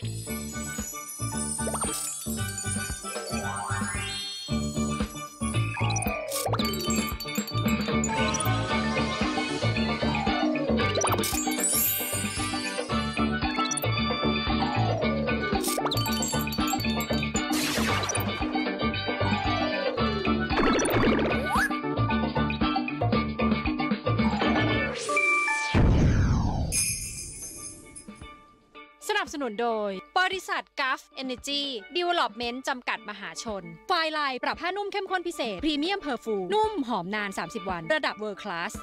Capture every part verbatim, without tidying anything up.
สนับสนุนโดยบริษัท กัฟ Energy Development จำกัดมหาชนไฟลายปรับผ้านุ่มเข้มข้นพิเศษพรีเมียมเพอร์ฟูมนุ่มหอมนานสามสิบวันระดับ World Class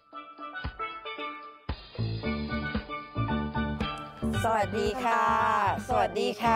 สวัสดีค่ะสวัสดีค่ะ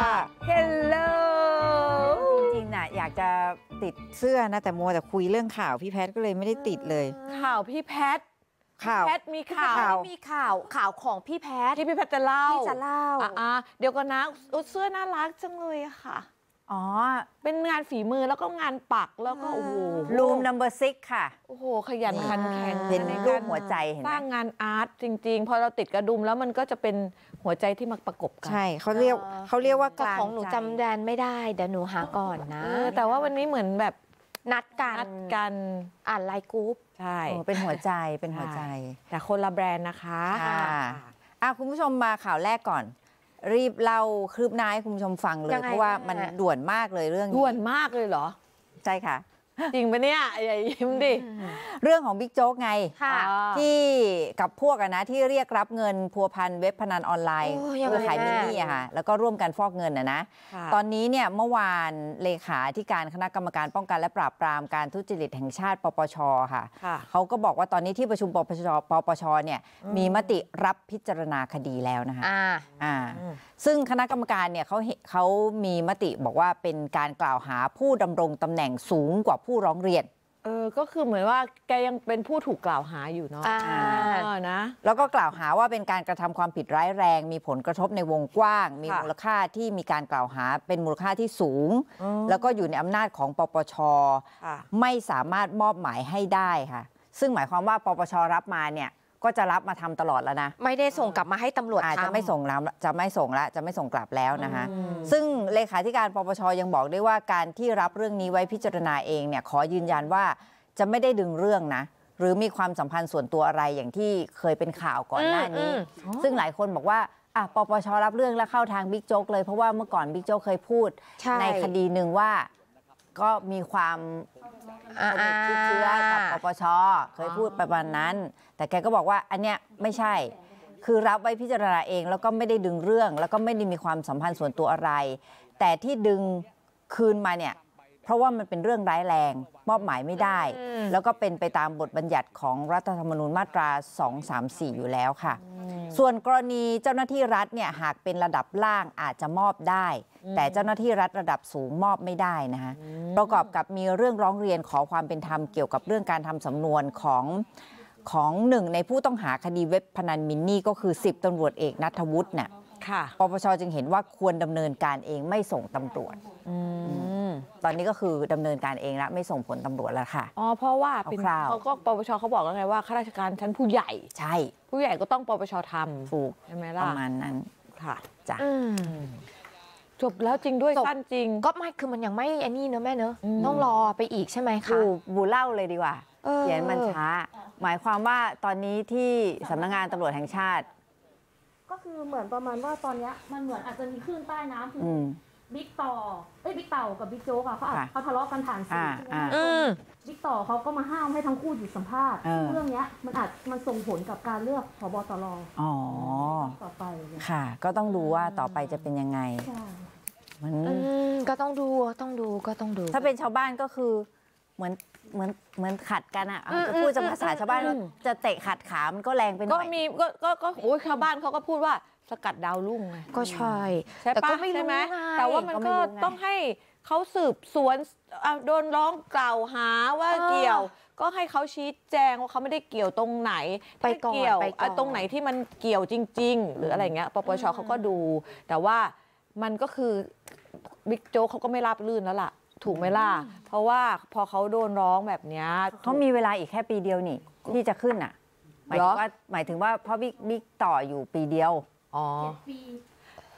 Hello จริงๆน่ะอยากจะติดเสื้อนะแต่มัวแต่คุยเรื่องข่าวพี่แพทก็เลยไม่ได้ติดเลยข่าวพี่แพทข่าวแพทมีข่าวมีข่าวข่าวของพี่แพทที่พี่แพทจะเล่าที่จะเล่าอ่าเดี๋ยวก่อนนะเสื้อน่ารักจังเลยค่ะอ๋อเป็นงานฝีมือแล้วก็งานปักแล้วก็โอ้โหรูมนัมเบอร์ซิกค่ะโอ้โหขยันขันแข็งเป็นรูปหัวใจเห็นไหมสร้างงานอาร์ตจริงๆพอเราติดกระดุมแล้วมันก็จะเป็นหัวใจที่มาประกบกันใช่เขาเรียกเขาเรียกว่ากลางของหนูจำแดนไม่ได้เดี๋ยวหนูหาก่อนนะแต่ว่าวันนี้เหมืมือนแบบนัดกันนัดกันอ่านไลน์กรุ๊ปใช่เป็นหัวใจเป็นหัวใจแต่คนละแบรนด์นะคะค่ะอ่ะคุณผู้ชมมาข่าวแรกก่อนรีบเล่าคืบหน้าให้คุณผู้ชมฟังเลยเพราะว่ามันด่วนมากเลยเรื่องนี้ด่วนมากเลยเหรอใช่ค่ะจริงปะเนี่ยอย่ายิ้มดิเรื่องของบิ๊กโจ๊กไงที่กับพวกนะที่เรียกรับเงินพัวพันเว็บพนันออนไลน์เพื่อขายมินนี่อะค่ะแล้วก็ร่วมกันฟอกเงินนะนะตอนนี้เนี่ยเมื่อวานเลขาธิการคณะกรรมการป้องกันและปราบปรามการทุจริตแห่งชาติปปชค่ะเขาก็บอกว่าตอนนี้ที่ประชุมปปชปปชเนี่ยมีมติรับพิจารณาคดีแล้วนะคะอ่าซึ่งคณะกรรมการเนี่ยเขาเขามีมติบอกว่าเป็นการกล่าวหาผู้ดำรงตำแหน่งสูงกว่าผู้ร้องเรียนเออก็คือเหมือนว่าแกยังเป็นผู้ถูกกล่าวหาอยู่เนาะนะแล้วก็กล่าวหาว่าเป็นการกระทำความผิดร้ายแรงมีผลกระทบในวงกว้างมีมูลค่าที่มีการกล่าวหาเป็นมูลค่าที่สูงแล้วก็อยู่ในอำนาจของปปชไม่สามารถมอบหมายให้ได้ค่ะซึ่งหมายความว่าปปชรับมาเนี่ยก็จะรับมาทำตลอดแล้วนะไม่ได้ส่งกลับมาให้ตำรวจอาจจะไม่ส่งแล้วจะไม่ส่งแล้วจะไม่ส่งกลับแล้วนะคะซึ่งเลขาธิการปปชยังบอกด้วยว่าการที่รับเรื่องนี้ไว้พิจารณาเองเนี่ยขอยืนยันว่าจะไม่ได้ดึงเรื่องนะหรือมีความสัมพันธ์ส่วนตัวอะไรอย่างที่เคยเป็นข่าวก่อนหน้านี้ซึ่งหลายคนบอกว่าอ่ะปปชรับเรื่องแล้วเข้าทางบิ๊กโจ๊กเลยเพราะว่าเมื่อก่อนบิ๊กโจ๊กเคยพูดในคดีหนึ่งว่าก็มีความสนิทชิดเชื้อกับปปชเคยพูดประมาณนั้นแต่แกก็บอกว่าอันเนี้ยไม่ใช่คือรับไว้พิจารณาเองแล้วก็ไม่ได้ดึงเรื่องแล้วก็ไม่ได้มีความสัมพันธ์ส่วนตัวอะไรแต่ที่ดึงคืนมาเนี่ยเพราะว่ามันเป็นเรื่องร้ายแรงมอบหมายไม่ได้แล้วก็เป็นไปตามบทบัญญัติของรัฐธรรมนูญมาตราสองสามสี่อยู่แล้วค่ะส่วนกรณีเจ้าหน้าที่รัฐเนี่ยหากเป็นระดับล่างอาจจะมอบได้แต่เจ้าหน้าที่รัฐระดับสูงมอบไม่ได้นะคะประกอบกับมีเรื่องร้องเรียนขอความเป็นธรรมเกี่ยวกับเรื่องการทำสำนวนของของหนึ่งในผู้ต้องหาคดีเว็บพนันมินนี่ก็คือสิบตำรวจเอกณัฐวุฒิเนี่ยปปชจึงเห็นว่าควรดำเนินการเองไม่ส่งตำรวจตอนนี้ก็คือดำเนินการเองแล้วไม่ส่งผลตำรวจแล้วค่ะอ๋อเพราะว่าเป็นเขาก็ปปชเขาบอกแล้วไงว่าข้าราชการชั้นผู้ใหญ่ใช่ผู้ใหญ่ก็ต้องปปชทำถูกใช่ไหมล่ะประมาณนั้นค่ะจ้ะจบแล้วจริงด้วยสั้นจริงก็ไม่คือมันยังไม่อันนี้เนอะแม่เนอะต้องรอไปอีกใช่ไหมคะบูเล่าเลยดีกว่าเขียนมันช้าหมายความว่าตอนนี้ที่สำนักงานตำรวจแห่งชาติก็คือเหมือนประมาณว่าตอนนี้มันเหมือนอาจจะมีคลื่นใต้น้ำคือบิ๊กต่อเอ้ยบิ๊กเต่ากับบิ๊กโจ๊กอะเขาเขาทะเลาะกันผ่านสื่อใช่ไหมบิ๊กต่อเขาก็มาห้ามให้ทั้งคู่หยุดสัมภาษณ์เรื่องนี้มันอาจมันส่งผลกับการเลือกผบตรอ๋อต่อไปค่ะก็ต้องดูว่าต่อไปจะเป็นยังไงมันก็ต้องดูต้องดูก็ต้องดูถ้าเป็นชาวบ้านก็คือเหมือนเหมือนเหมือนขัดกันอ่ะจะพูดจะภาษาชาวบ้านจะเตะขัดขามันก็แรงไปหน่อยก็มีก็ก็ก็โอ้ยชาวบ้านเขาก็พูดว่าสกัดดาวรุ่งไงก็ใช่แต่ก็ไม่รู้ไงแต่ว่ามันก็ต้องให้เขาสืบสวนโดนร้องกล่าวหาว่าเกี่ยวก็ให้เขาชี้แจงว่าเขาไม่ได้เกี่ยวตรงไหนไปเกี่ยวตรงไหนที่มันเกี่ยวจริงๆหรืออะไรเงี้ยปปชเขาก็ดูแต่ว่ามันก็คือบิ๊กโจ๊กเขาก็ไม่รับลื่นแล้วล่ะถูกไหมล่ะเพราะว่าพอเขาโดนร้องแบบนี้เขามีเวลาอีกแค่ปีเดียวนี่ที่จะขึ้นอ่ะหมายถึงว่าหมายถึงว่าเพราะบิ๊กบิ๊กต่ออยู่ปีเดียวอ๋อ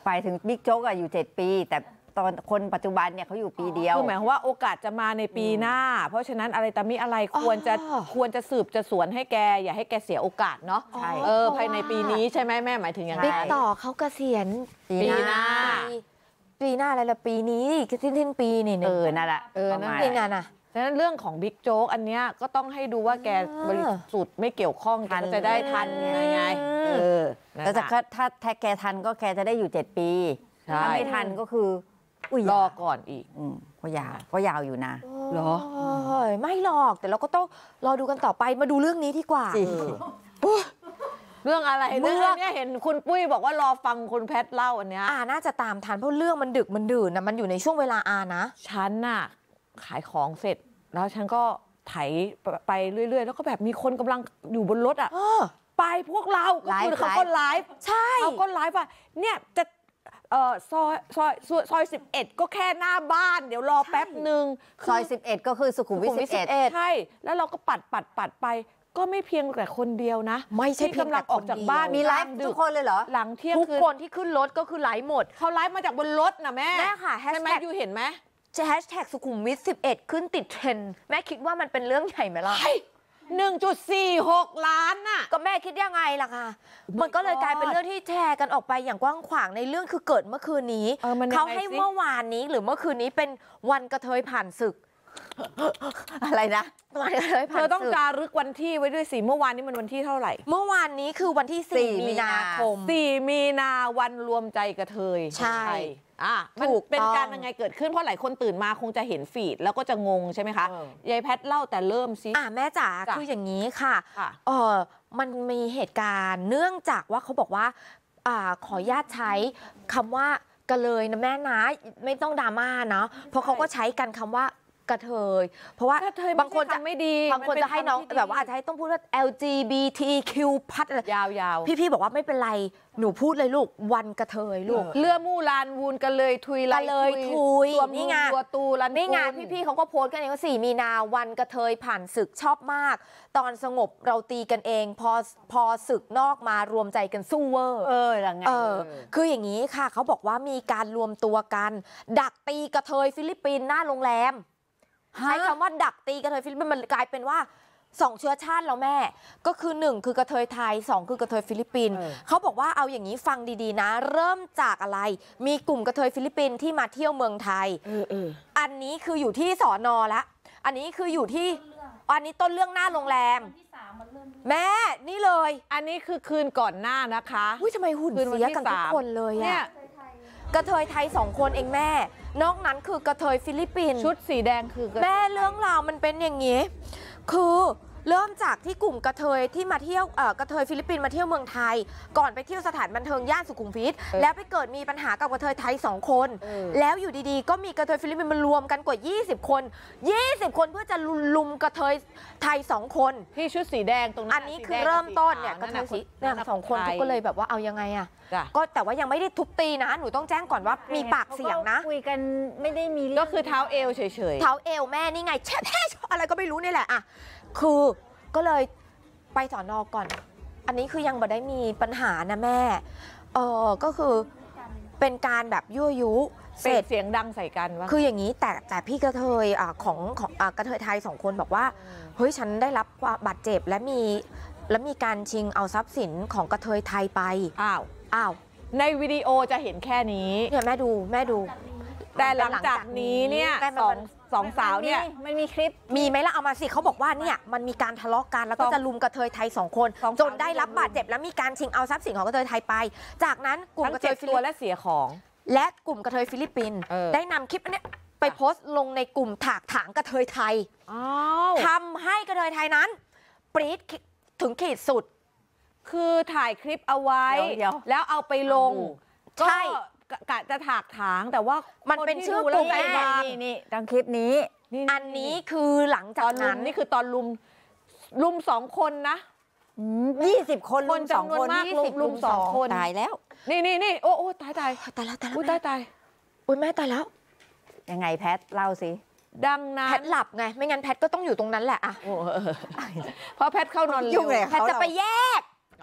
ไปถึงบิ๊กโจ๊กอะอยู่เจ็ดปีแต่ตอนคนปัจจุบันเนี่ยเขาอยู่ปีเดียวคือหมายความว่าโอกาสจะมาในปีหน้าเพราะฉะนั้นอะไรตามิอะไรควรจะควรจะสืบจะสวนให้แกอย่าให้แกเสียโอกาสเนาะใช่เออภายในปีนี้ใช่ไหมแม่หมายถึงอย่างไรบิ๊กต่อเขาเกษียณปีหน้าปีหน้าอะไรละปีนี้สิ้นสิ้นปีนี่เออนั่นแหละเออนั่นเองอ่ะนะฉะนั้นเรื่องของบิ๊กโจ๊กอันเนี้ยก็ต้องให้ดูว่าแกบริสุทธิ์ไม่เกี่ยวข้องแกจะได้ทันไงไงเออแล้วถ้าถ้าถ้าแกทันก็แกจะได้อยู่เจ็ดปีถ้าไม่ทันก็คือรอก่อนอีกอืมก็ยาวก็ยาวอยู่นะเหรอไม่หรอกแต่เราก็ต้องรอดูกันต่อไปมาดูเรื่องนี้ดีกว่าเรื่องอะไรเรื่องนี้เห็นคุณปุ้ยบอกว่ารอฟังคุณแพทเล่าอันเนี้ยอ่าน่าจะตามทันเพราะเรื่องมันดึกมันดื่นนะมันอยู่ในช่วงเวลาอานะฉันน่ะขายของเสร็จแล้วฉันก็ไถไปเรื่อยๆแล้วก็แบบมีคนกำลังอยู่บนรถอ่ะไปพวกเราคือเขาก็ไลฟ์ใช่เขาก็ไลฟ์ว่าเนี่ยจะเอ่อซอยซอยซอยสิบเอ็ดก็แค่หน้าบ้านเดี๋ยวรอแป๊บหนึ่งซอยสิบเอ็ดก็คือสุขุมวิทสิบเอ็ดใช่แล้วเราก็ปัดปัดปัดไปก็ไม่เพียงแต่คนเดียวนะไม่ใช่กำลังออกจากบ้านมีไลฟ์ทุกคนเลยเหรอหลังเที่ยงคืนทุกคนที่ขึ้นรถก็คือไลฟ์หมดเขาไลฟ์มาจากบนรถนะแม่แม่ค่ะใช่ไหมยูเห็นไหมแฮชแท็กสุขุมวิทสิบเอ็ดขึ้นติดเทรนด์แม่คิดว่ามันเป็นเรื่องใหญ่ไหมล่ะหนึ่งจุดสี่หกล้านน่ะก็แม่คิดยังไงล่ะคะมันก็เลยกลายเป็นเรื่องที่แชร์กันออกไปอย่างกว้างขวางในเรื่องคือเกิดเมื่อคืนนี้เขาให้เมื่อวานนี้หรือเมื่อคืนนี้เป็นวันกระเทยผ่านศึกอะไรนะวันกระเทยผ่านศึกเธอต้องจารึกวันที่ไว้ด้วยสิเมื่อวานนี้มันวันที่เท่าไหร่เมื่อวานนี้คือวันที่สี่มีนาคมสี่มีนาวันรวมใจกระเทยใช่อ่ะมันเป็นการยังไงเกิดขึ้นเพราะหลายคนตื่นมาคงจะเห็นฟีดแล้วก็จะงงใช่ไหมคะยายแพทเล่าแต่เริ่มซิอ่ะแม่จ๋าคืออย่างนี้ค่ะเออมันมีเหตุการณ์เนื่องจากว่าเขาบอกว่าอ่าขออนุญาตใช้คำว่ากระเลยนะแม่นะไม่ต้องดราม่าเนาะเพราะเขาก็ใช้กันคำว่ากระเทยเพราะว่าบางคนจะไม่ดีบางคนจะให้น้องแบบว่าอาจจะให้ต้องพูดว่า แอล จี บี ที คิว พัดอะไรยาวๆพี่ๆบอกว่าไม่เป็นไรหนูพูดเลยลูกวันกระเทยลูกเลื่อมู่ลานวูนกันเลยทุยไรเลยทุยนี่ไงตัวตูรันนี่ไงพี่ๆเขาก็โพสต์กันเองว่าสี่มีนาวันกระเทยผ่านศึกชอบมากตอนสงบเราตีกันเองพอพอศึกนอกมารวมใจกันสู้เวอร์เออยังไงเออคืออย่างนี้ค่ะเขาบอกว่ามีการรวมตัวกันดักตีกระเทยฟิลิปปินส์หน้าโรงแรมใช้คำว่าดักตีกระเทยฟิลิปปินส์มันกลายเป็นว่าสองเชื้อชาติแล้วแม่ก็คือหนึ่งคือกระเทยไทยสองคือกระเทยฟิลิปปินส์เขาบอกว่าเอาอย่างนี้ฟังดีๆนะเริ่มจากอะไรมีกลุ่มกระเทยฟิลิปปินส์ที่มาเที่ยวเมืองไทยอันนี้คืออยู่ที่สอนอละอันนี้คืออยู่ที่อันนี้ต้นเรื่องหน้าโรงแรมแม่นี่เลยอันนี้คือคืนก่อนหน้านะคะอุ้ยทำไมหุ่นเสียกันทุกคนเลยอะกระเทยไทยสองคนเองแม่นอกนั้นคือกระเทยฟิลิปปินส์ชุดสีแดงคือแม่เรื่องราวมันเป็นอย่างนี้คือเริ่มจากที่กลุ่มกระเทยที่มาเที่ยวเอ่อกระเทยฟิลิปปินส์มาเที่ยวเมืองไทยก่อนไปเที่ยวสถานบันเทิงย่านสุขุมวิทแล้วไปเกิดมีปัญหากับกระเทยไทยสองคนแล้วอยู่ดีๆก็มีกระเทยฟิลิปปินส์มารวมกันกว่ายี่สิบคนยี่สิบคนเพื่อจะลุมกระเทยไทยสองคนที่ชุดสีแดงตรงนั้นอันนี้คือเริ่มต้นเนี่ยกระเทยสีเนี่ยสองคนเขาก็เลยแบบว่าเอายังไงอะก็แต่ว่ายังไม่ได้ทุบตีนะหนูต้องแจ้งก่อนว่ามีปากเสียงนะคุยกันไม่ได้มีก็คือเท้าเอวเฉยๆเท้าเอวแม่นี่ไงแช่แช่อะไรก็ไม่รู้นี่แหละอะคือก็เลยไปสอนอก่อนอันนี้คือยังบ่ได้มีปัญหานะแม่เออก็คือเป็นการแบบยั่วยุเสร็จเสียงดังใส่กันว่าคืออย่างนี้แต่แต่พี่กระเทยอ่าของของอ่ากระเทยไทยสองคนบอกว่าเฮ้ยฉันได้รับความบาดเจ็บและมีและมีการชิงเอาทรัพย์สินของกระเทยไทยไปอ้าวอ้าวในวิดีโอจะเห็นแค่นี้เนี่ยแม่ดูแม่ดูแต่หลังจากนี้เนี่ยสองสองสาวเนี่ยมันมีคลิปมีไหมล่ะเอามาสิเขาบอกว่าเนี่ยมันมีการทะเลาะกันแล้วก็จะลุมกระเทยไทยสองคนจนได้รับบาดเจ็บและมีการชิงเอาทรัพย์สินของกระเทยไทยไปจากนั้นกลุ่มกระเทยฟิลิปปินส์และเสียของและกลุ่มกระเทยฟิลิปปินส์ได้นำคลิปอันนี้ไปโพสต์ลงในกลุ่มถากถางกระเทยไทยทำให้กระเทยไทยนั้นปรี๊ดถึงขีดสุดคือถ่ายคลิปเอาไว้แล้วเอาไปลงใช่กะจะถากถางแต่ว่ามันเป็นชื่อกลุ่มนี่นี่ดังคลิปนี้อันนี้คือหลังจากนั้นนี่คือตอนลุมลุมสองคนนะยี่สิบคนลุมสองคนยี่สิบลุมสองคนตายแล้วนี่นี่นี่โอ้โอ้ตายตายตายแล้วตายแล้วตายตายอุ้ยแม่ตายแล้วยังไงแพทเล่าสิดังนั้นแพทหลับไงไม่งั้นแพทก็ต้องอยู่ตรงนั้นแหละอะเพราะแพทเข้านอนเร็วแพทจะไปแยก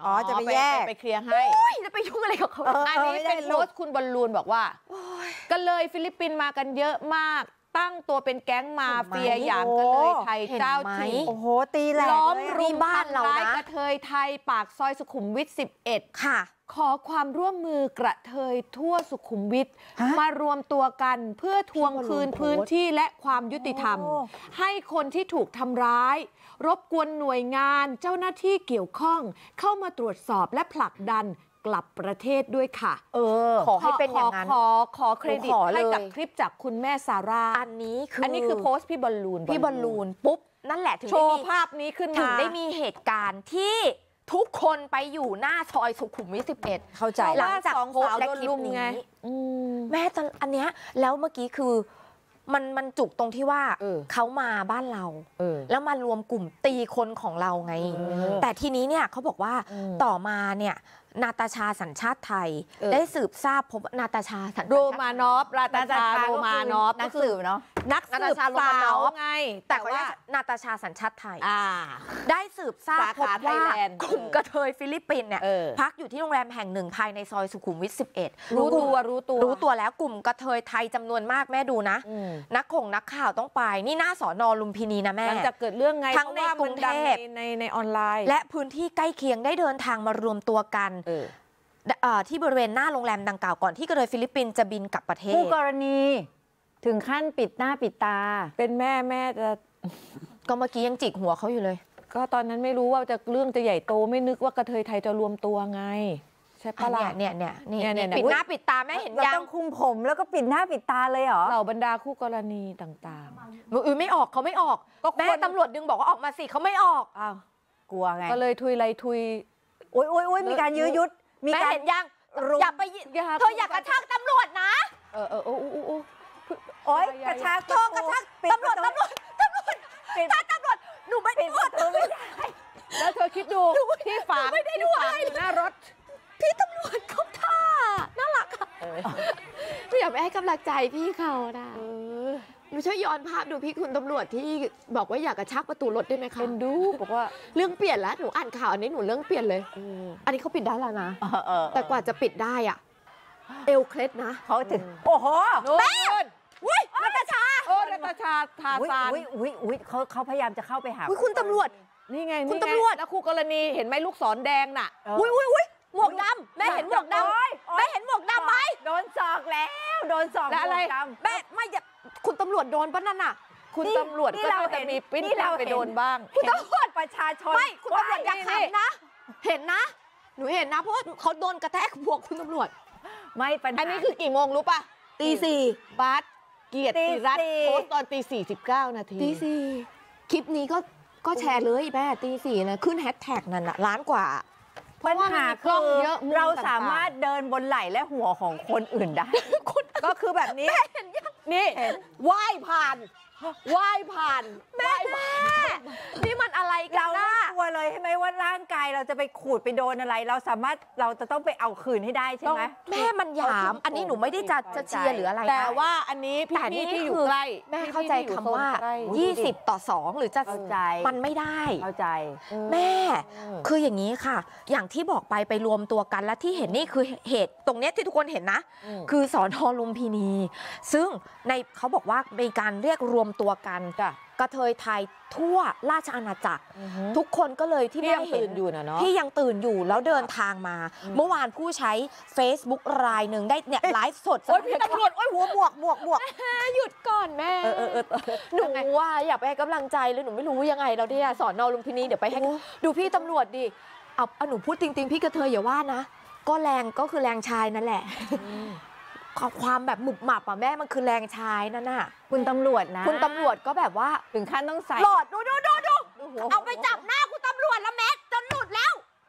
อ๋อจะไปแยกไปเคลียร์ให้จะไปยุ่งอะไรกับเขาอันนี้เป็นโพสต์คุณบอลลูนบอกว่าก็เลยฟิลิปปินส์มากันเยอะมากตั้งตัวเป็นแก๊งมาเฟียอย่างกระเทยไทยเจ้าถิ่นโอ้โหตีแหลกล้อมเลยรุมบ้านเราทำร้ายนะกระเทยไทยปากซอยสุขุมวิทสิบเอ็ดค่ะขอความร่วมมือกระเทยทั่วสุขุมวิทมารวมตัวกันเพื่อทวงคืนพื้นที่และความยุติธรรม ให้คนที่ถูกทำร้าย รบกวนหน่วยงานเจ้าหน้าที่เกี่ยวข้องเข้ามาตรวจสอบและผลักดันกลับประเทศด้วยค่ะเออขอให้เป็นอย่างนั้นขอขอเครดิตขอเลยให้กับคลิปจากคุณแม่ซาร่าอันนี้คืออัอันนี้คือโพสต์พี่บอลลูนพี่บอลลูนปุ๊บนั่นแหละถึงโชได้ว์มีภาพนี้ขึ้นถึมางได้มีเหตุการณ์ที่ทุกคนไปอยู่หน้าซอยสุขุมวิทสิบเอ็ดเข้าใจหลังจากสองโพสสาวต์และโดนคลิปลุมนี้ไงอืมแม่ตอนอันเนี้ยแล้วเมื่อกี้คือมันมันจุกตรงที่ว่าเออเขามาบ้านเราเออแล้วมารวมกลุ่มตีคนของเราไงเออแต่ทีนี้เนี่ยเขาบอกว่าอืมต่อมาเนี่ยนาตาชาสัญชาติไทยเออได้สืบทราบพบนาตาชาสัญชาติโรมานอฟราตาชาโรมานอฟนักสืบเนาะนักสืบสาวไงแต่แต่ว่าว่านาตาชาสัญชาติไทยอ่าได้สืบทราบสาพบขาว่าไทยแลนด์กลุ่มกระเทยฟิลิปปินส์เนี่ยเออพักอยู่ที่โรงแรมแห่งหนึ่งภายในซอยสุขุมวิทสิบเอ็ดรู้ตัวรู้ตัวรู้ตัวแล้วกลุ่มกระเทยไทยจำนวนมากแม่ดูนะอืมนักข่งนักข่าวต้องไปนี่หน้าสอนอลุมพินีนะแม่หลังจากเกิดเรื่องไงทั้งเพราะว่าในกรุมันงดังเทในพในในออนไลน์และพื้นที่ใกล้เคียงได้เดินทางมารวมตัวกันเออเอ่อที่บริเวณหน้าโรงแรมดังกล่าวก่อนที่กระเทยฟิลิปปินส์จะบินกลับประเทศคู่กรณีถึงขั้นปิดหน้าปิดตาเป็นแม่แม่จะก็เมื่อกี้ยังจิกหัวเขาอยู่เลยก็ตอนนั้นไม่รู้ว่าจะเรื่องจะใหญ่โตไม่นึกว่ากระเทยไทยจะรวมตัวไง ใช่ปะล่ะเนี่ยเนี่ยเนี่ยเนี่ยเนี่ยปิดหน้าปิดตาแม่เห็นเรายังต้องคุมผมแล้วก็ปิดหน้าปิดตาเลยเหรอเหล่าบรรดาคู่กรณีต่างเออไม่ออกเขาไม่ออกก็คนแม่ตำรวจดึงบอกว่าออกมาสิเขาไม่ออกๆอ้าวกลัวไงก็เลยทุยไรทุยโอ๊ยโอ๊ยโอ๊ยมีการยื้อยุด มีแม่การเห็นยังรุมอย่าไปยิเธออย่ากระชากตำรวจนะเออเออโอ้โอ้โอ้โอ้โอ๊ยกระชากเธอกระชากปิดตำรวจปะตำรวจตำรวจปิดถ้าตำรวจหนูไม่ปิดประตูไม่ได้แล้วเธอคิดดูที่ฝางที่ฝางอยู่หน้ารถพี่ตำรวจเขาท่าน่ารักค่ะหนูอยากไปให้กำลังใจพี่เขานะหนูช่วยย้อนภาพดูพี่คุณตำรวจที่บอกว่าอยากกระชากประตูรถได้ไหมคะเป็นดูบอกว่าเรื่องเปลี่ยนแล้วหนูอ่านข่าวอันนี้หนูเรื่องเปลี่ยนเลย อันนี้เขาปิดได้แล้วนะเออเออแต่กว่าจะปิดได้อะเอวเคล็ดนะเขาถึง โอ้โหแม่อุ้ยนาตาชาโอ้นาตาชาทาอุ๊ยซานอุ๊ยอุ๊ยอุ๊ยเขาเขาพยายามจะเข้าไปหาอุ้ยคุณตำรวจนี่ไงคุณนี่ไงตำรวจแล้วคู่กรณีเห็นไหมลูกศรแดงน่ะเอออุ้ยอุ้ยอุ้ยหมวกดำแม่เห็นหมวกดโอ๊ยโอ๊ยำแม่เห็นหมวกดำไหมโดนศอกแล้ว โดนศอกและอะไรโดนดำแม่ไม่อย่าคุณตำรวจโดนปะนั่นน่ะคุณนี่ตำรวจนี่ก็เราน่าจะเห็นมีปิ้นนี่เราไปเห็นโดนบ้างคุณตำรวจประชาชนไม่คุณตำรวจอย่านี่ขำนะ เห็นนะ หนูเห็นนะเพราะว่าเขาโดนกระแทกหมวกคุณตำรวจไม่ปัญหาอันนี้คือกี่โมงรู้ป่ะตีสี่บาสเกียรติรัตน์ตีสี่โพสต์ตอนตีสี่สิบเก้านาทีตีสี่คลิปนี้ก็ก็แชร์เลยแม่ตีสี่นะขึ้นแฮชแท็กนั่นน่ะล้านกว่าปัญหาเพราะว่ามันมีกล้คือองเยอะมุมเราต่างๆสามารถเดินบนไหล่และหัวของคนอื่นได้ก็คือแบบนี้นี่ว่ายผ่านว่ายผ่านแม่แม่นี่มันอะไรกัเรานไม่นะกลัวเลยใช่ไหมว่าร่างกายเราจะไปขูดไปโดนอะไร เราสามารถเราจะต้องไปเอาคืนให้ได้ใช่ไหมแม่มันหยาม อันนี้หนูไม่ได้จะจะเชียร์หรืออะไรนะแต่ว่าอันนี้พี่แต่นี่ที่ที่อยู่คือใกล้แม่เข้าใจพี่ที่อยู่คำว่าโซนใกล้ยี่สิบต่อสองหรือจะเข้าใจมันไม่ได้เข้าใจแม่ คืออย่างนี้ค่ะ อย่างที่บอกไปไปรวมตัวกันและที่เห็นนี่คือเหตุตรงเนี้ยที่ทุกคนเห็นนะอืมคือสอนอลุมพินี ซึ่งในเขาบอกว่ามีการเรียกรวมตัวกันจ้ะกระเทยไทยทั่วราชอาณาจักรอือฮึทุกคนก็เลยที่ที่แม่ยังเห็ตื่นนอยู่นะเนาะที่ยังตื่นอยู่แล้วเดินทางมา เมื่อวานผู้ใช้ Facebook รายหนึ่งได้เนี่ยไลฟ์สดโอ๊ยพี่ตำรวจโอ๊ยหัวหมวกหมวกหมวกหยุดก่อนแม่เออเออเออหนูว่าอยากไปให้กำลังใจเลยหนูไม่รู้ยังไงเราเนี่ยสอนนอลุมพินีเดี๋ยวไปให้ดูพี่ตำรวจดิเอาเอาหนูพูดจริงๆพี่กระเทยอย่าว่านะ ก็แรงก็คือแรงชายนั่นแหละความแบบหมุบหมับอ่ะแม่มันคือแรงชายนั่นน่ะคุณตำรวจนะคุณตำรวจก็แบบว่าถึงขั้นต้องใส่หลอดดูดูดูดูเอาไปจับหน้าคุณตำรวจแล้วแม็กจนหลุดแล้ว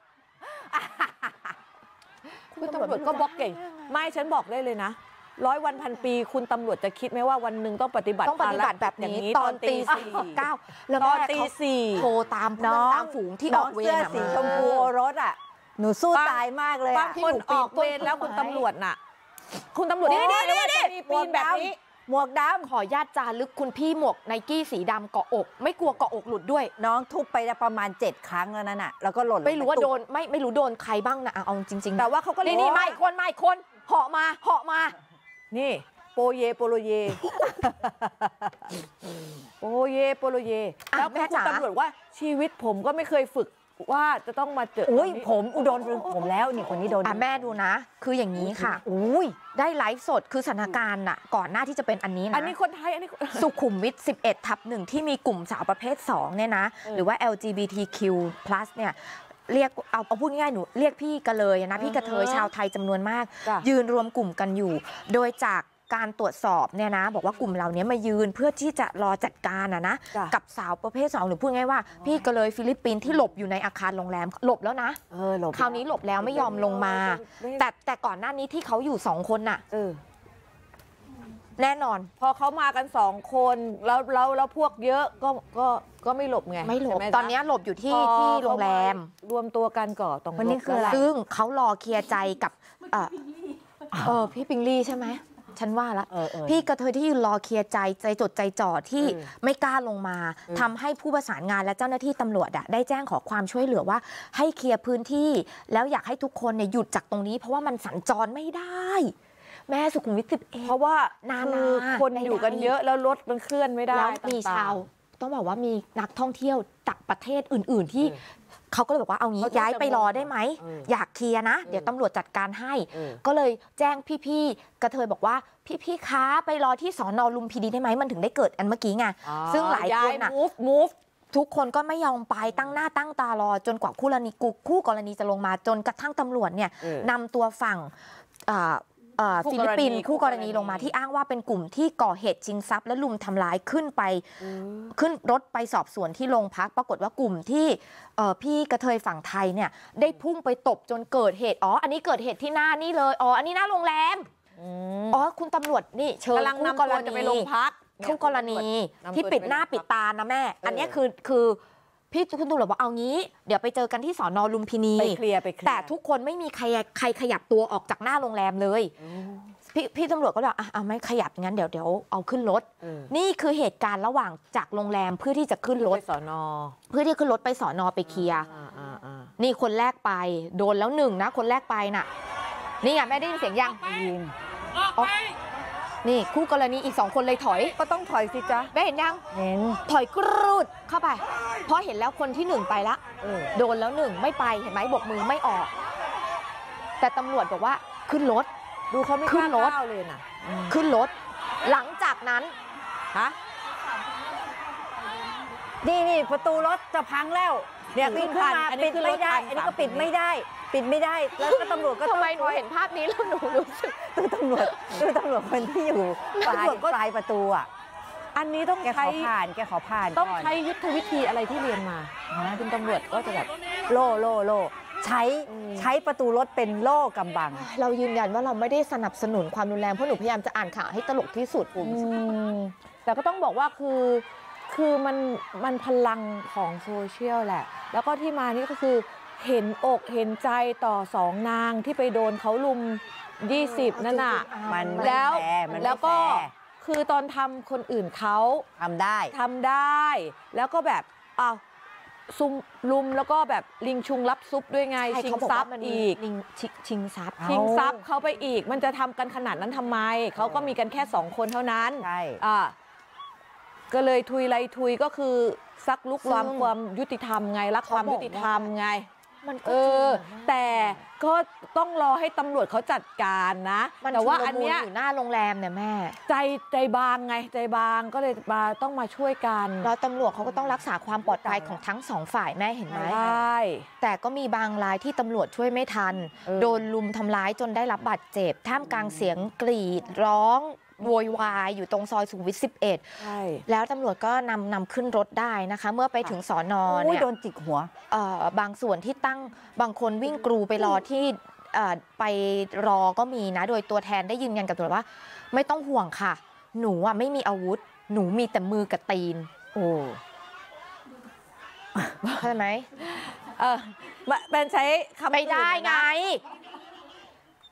คุณตำรวจก็บล็อกเก่ง ไม่ฉันบอกได้เลยนะร้อยวันพันปีคุณตำรวจจะคิดไหมว่าวันหนึ่งต้องปฏิบัติต้องปฏิบัติแบบนี้ตอนตีสี่เก้าแล้วตอแม่นตีเขาสี่โทรตามเพื่อนตามฝูงที่อน้ออง กเวรเสื้ออะสีมาชมพูโอรสอ่ะ หนูสู้บางตายมากเลยบางอะคนออกเวรแล้วคุณตำรวจน่ะ คุณตำรวจนี่นี่นี่นี่มีปีนแบบนี้หมวกดำขอญาตจารึกคุณพี่หมวกไนกี้สีดำเกาะอก ไม่กลัวเกาะอกหลุดด้วยน้องทุบไปประมาณเจ็ดครั้งแล้วนั่นน่ะแล้วก็หล่นไม่รู้ว่าโดนไม่ไม่รู้โดนใครบ้างนะเอาจริงๆแต่ว่าเขาก็นี่นี่ไม่คนไม่คนเหาะมาเหาะมานี่โปเยโปโลเยโปเยโปโลเยแล้วแม่คุณตำรวจว่าชีวิตผมก็ไม่เคยฝึกว่าจะต้องมาเจออุ้ยผมอุดรผมแล้วนี่คนนี้โดนอ่ะแม่ดูนะ คืออย่างนี้ค่ะอุ้ยได้ไลฟ์สดคือสถานการณ์น่ะก่อนหน้าที่จะเป็นอันนี้นะอันนี้คนไทยอันนี้สุขุมวิทสิบเอ็ดทับหนึ่งที่มีกลุ่มสาวประเภทสองเนี่ยนะหรือว่า แอล จี บี ที คิว พลัส เนี่ยเรียกเอาเอาพูดง่ายๆหนูเรียกพี่กันเลยนะพี่กระเทยชาวไทยจำนวนมากยืนรวมกลุ่มกันอยู่โดยจากการตรวจสอบเนี่ยนะบอกว่ากลุ่มเหล่านี้มายืนเพื่อที่จะรอจัดการนะนะกับสาวประเภทสองหรือพูดง่ายว่าพี่ก็เลยฟิลิปปินส์ที่หลบอยู่ในอาคารโรงแรมหลบแล้วนะเออหลบคราวนี้หลบแล้วไม่ยอมลงมาแต่แต่ก่อนหน้านี้ที่เขาอยู่สองคนน่ะเออแน่นอนพอเขามากันสองคนแล้วแล้วแล้วพวกเยอะก็ก็ก็ไม่หลบไงไม่หลบตอนนี้หลบอยู่ที่ที่โรงแรมรวมตัวกันก่อนตรงนี้คืออะไรซึ่งเขารอเคลียร์ใจกับเออเออพี่ปิงลี่ใช่ไหมฉันว่าละพี่กระเทยที่ยืนรอเคลียร์ใจใจจดใจจ่อที่ไม่กล้าลงมาทำให้ผู้ประสานงานและเจ้าหน้าที่ตำรวจได้แจ้งขอความช่วยเหลือว่าให้เคลียร์พื้นที่แล้วอยากให้ทุกคนเนี่ยหยุดจากตรงนี้เพราะว่ามันสัญจรไม่ได้แม่สุขุมวิทสิบเอ็ดเพราะว่านานคนอยู่กันเยอะแล้วรถมันเคลื่อนไม่ได้แล้วมีชาวต้องบอกว่ามีนักท่องเที่ยวจากประเทศอื่นๆที่เขาก็เลยบอกว่าเอางี้ย้ายไปรอได้ไหมอยากเคลียร์นะเดี๋ยวตำรวจจัดการให้ก็เลยแจ้งพี่ๆกระเทยบอกว่าพี่ๆคะไปรอที่สน.ลุมพินีได้ไหมมันถึงได้เกิดอันเมื่อกี้ไงซึ่งหลายคนน่ะ move move ทุกคนก็ไม่ยอมไปตั้งหน้าตั้งตารอจนกว่าคู่กรณีคู่กรณีจะลงมาจนกระทั่งตำรวจเนี่ยนำตัวฝั่งฟิลิปปินส์คู่กรณีลงมาที่อ้างว่าเป็นกลุ่มที่ก่อเหตุชิงทรัพย์และลุมทำร้ายขึ้นไปขึ้นรถไปสอบสวนที่โรงพักปรากฏว่ากลุ่มที่พี่กระเทยฝั่งไทยเนี่ยได้พุ่งไปตบจนเกิดเหตุอ๋ออันนี้เกิดเหตุที่หน้านี่เลยอ๋ออันนี้หน้าโรงแรมอ๋อคุณตำรวจนี่เชิญคู่กรณีจะไปโรงพักคู่กรณีที่ปิดหน้าปิดตานะแม่อันนี้คือคือพี่คุณตำรวจบอกเอางี้เดี๋ยวไปเจอกันที่สน.ลุมพินีไปเคลียร์ไปเคลียร์แต่ทุกคนไม่มีใครใครขยับตัวออกจากหน้าโรงแรมเลยพี่พี่ตำรวจก็บอกอ่ะไม่ขยับงั้นเดี๋ยวเดี๋ยวเอาขึ้นรถนี่คือเหตุการณ์ระหว่างจากโรงแรมเพื่อที่จะขึ้นรถไปสน. เพื่อที่ขึ้นรถไปสน.ไปเคลียร์นี่คนแรกไปโดนแล้วหนึ่งนะคนแรกไปน่ะนี่ไงแม่ได้ยินเสียงยังยิงนี่คู่กรณีอีกสองคนเลยถอยก็ต้องถอยสิจ๊ะแม่เห็นยังเห็นถอยกรูดเข้าไปเพราะเห็นแล้วคนที่หนึ่งไปละโดนแล้วหนึ่งไม่ไปเห็นไหมบกมือไม่ออกแต่ตำรวจบอกว่าขึ้นรถดูเขาไม่ขึ้นรถเลยนะขึ้นรถหลังจากนั้นฮะนี่นี่ประตูรถจะพังแล้วเนี่ยปิดขึ้นมาปิดไม่ได้อันนี้ก็ปิดไม่ได้ปิดไม่ได้แล้วก็ตำรวจก็ทำไมหนูเห็นภาพนี้แล้วหนูรู้สึกตัวตำรวจตัวตำรวจคนที่อยู่ปลายปลายประตูอ่ะอันนี้ต้องใช้ผ่านแกขอผ่านต้องใช้ยุทธวิธีอะไรที่เรียนมาคุณตำรวจก็จะแบบโล่โล่โล่ใช้ใช้ประตูรถเป็นโล่กำบังเรายืนยันว่าเราไม่ได้สนับสนุนความรุนแรงเพราะหนูพยายามจะอ่านข่าวให้ตลกที่สุดแต่ก็ต้องบอกว่าคือคือมันมันพลังของโซเชียลแหละแล้วก็ที่มานี่ก็คือเห็นอกเห็นใจต่อสองนางที่ไปโดนเขาลุมยี่สิบนั่นน่ะแล้วแล้วก็คือตอนทำคนอื่นเขาทำได้ทำได้แล้วก็แบบอ้าวซุมลุมแล้วก็แบบลิงชุงรับซุปด้วยไงชิงทรัพย์อีกชิงทรัพย์ชิงทรัพย์เขาไปอีกมันจะทำกันขนาดนั้นทำไมเขาก็มีกันแค่สองคนเท่านั้นใช่อ่าก็เลยทุยไรทุยก็คือซักลุกความความยุติธรรมไงรักความยุติธรรมไงมันเออแต่ก็ต้องรอให้ตำรวจเขาจัดการนะแต่ว่าอันเนี้ยอยู่หน้าโรงแรมเนี่ยแม่ใจใจบางไงใจบางก็เลยมาต้องมาช่วยกันแล้วตำรวจเขาก็ต้องรักษาความปลอดภัยของทั้งสองฝ่ายแม่เห็นไหมใช่แต่ก็มีบางรายที่ตำรวจช่วยไม่ทันโดนลุมทำร้ายจนได้รับบาดเจ็บท่ามกลางเสียงกรีดร้องโวยวายอยู่ตรงซอยสุขุมวิทสิบเอ็ดแล้วตำรวจก็นำนำขึ้นรถได้นะคะเมื่อไปถึงสอนอเนี่ยโดนจิกหัวบางส่วนที่ตั้งบางคนวิ่งกรูไปรอที่ไปรอก็มีนะโดยตัวแทนได้ยืนยันกับตำรวจว่าไม่ต้องห่วงค่ะหนูอ่ะไม่มีอาวุธหนูมีแต่มือกับตีนโอ้เข้าใจไหมเออเป็นใช้คำไม่ได้ไง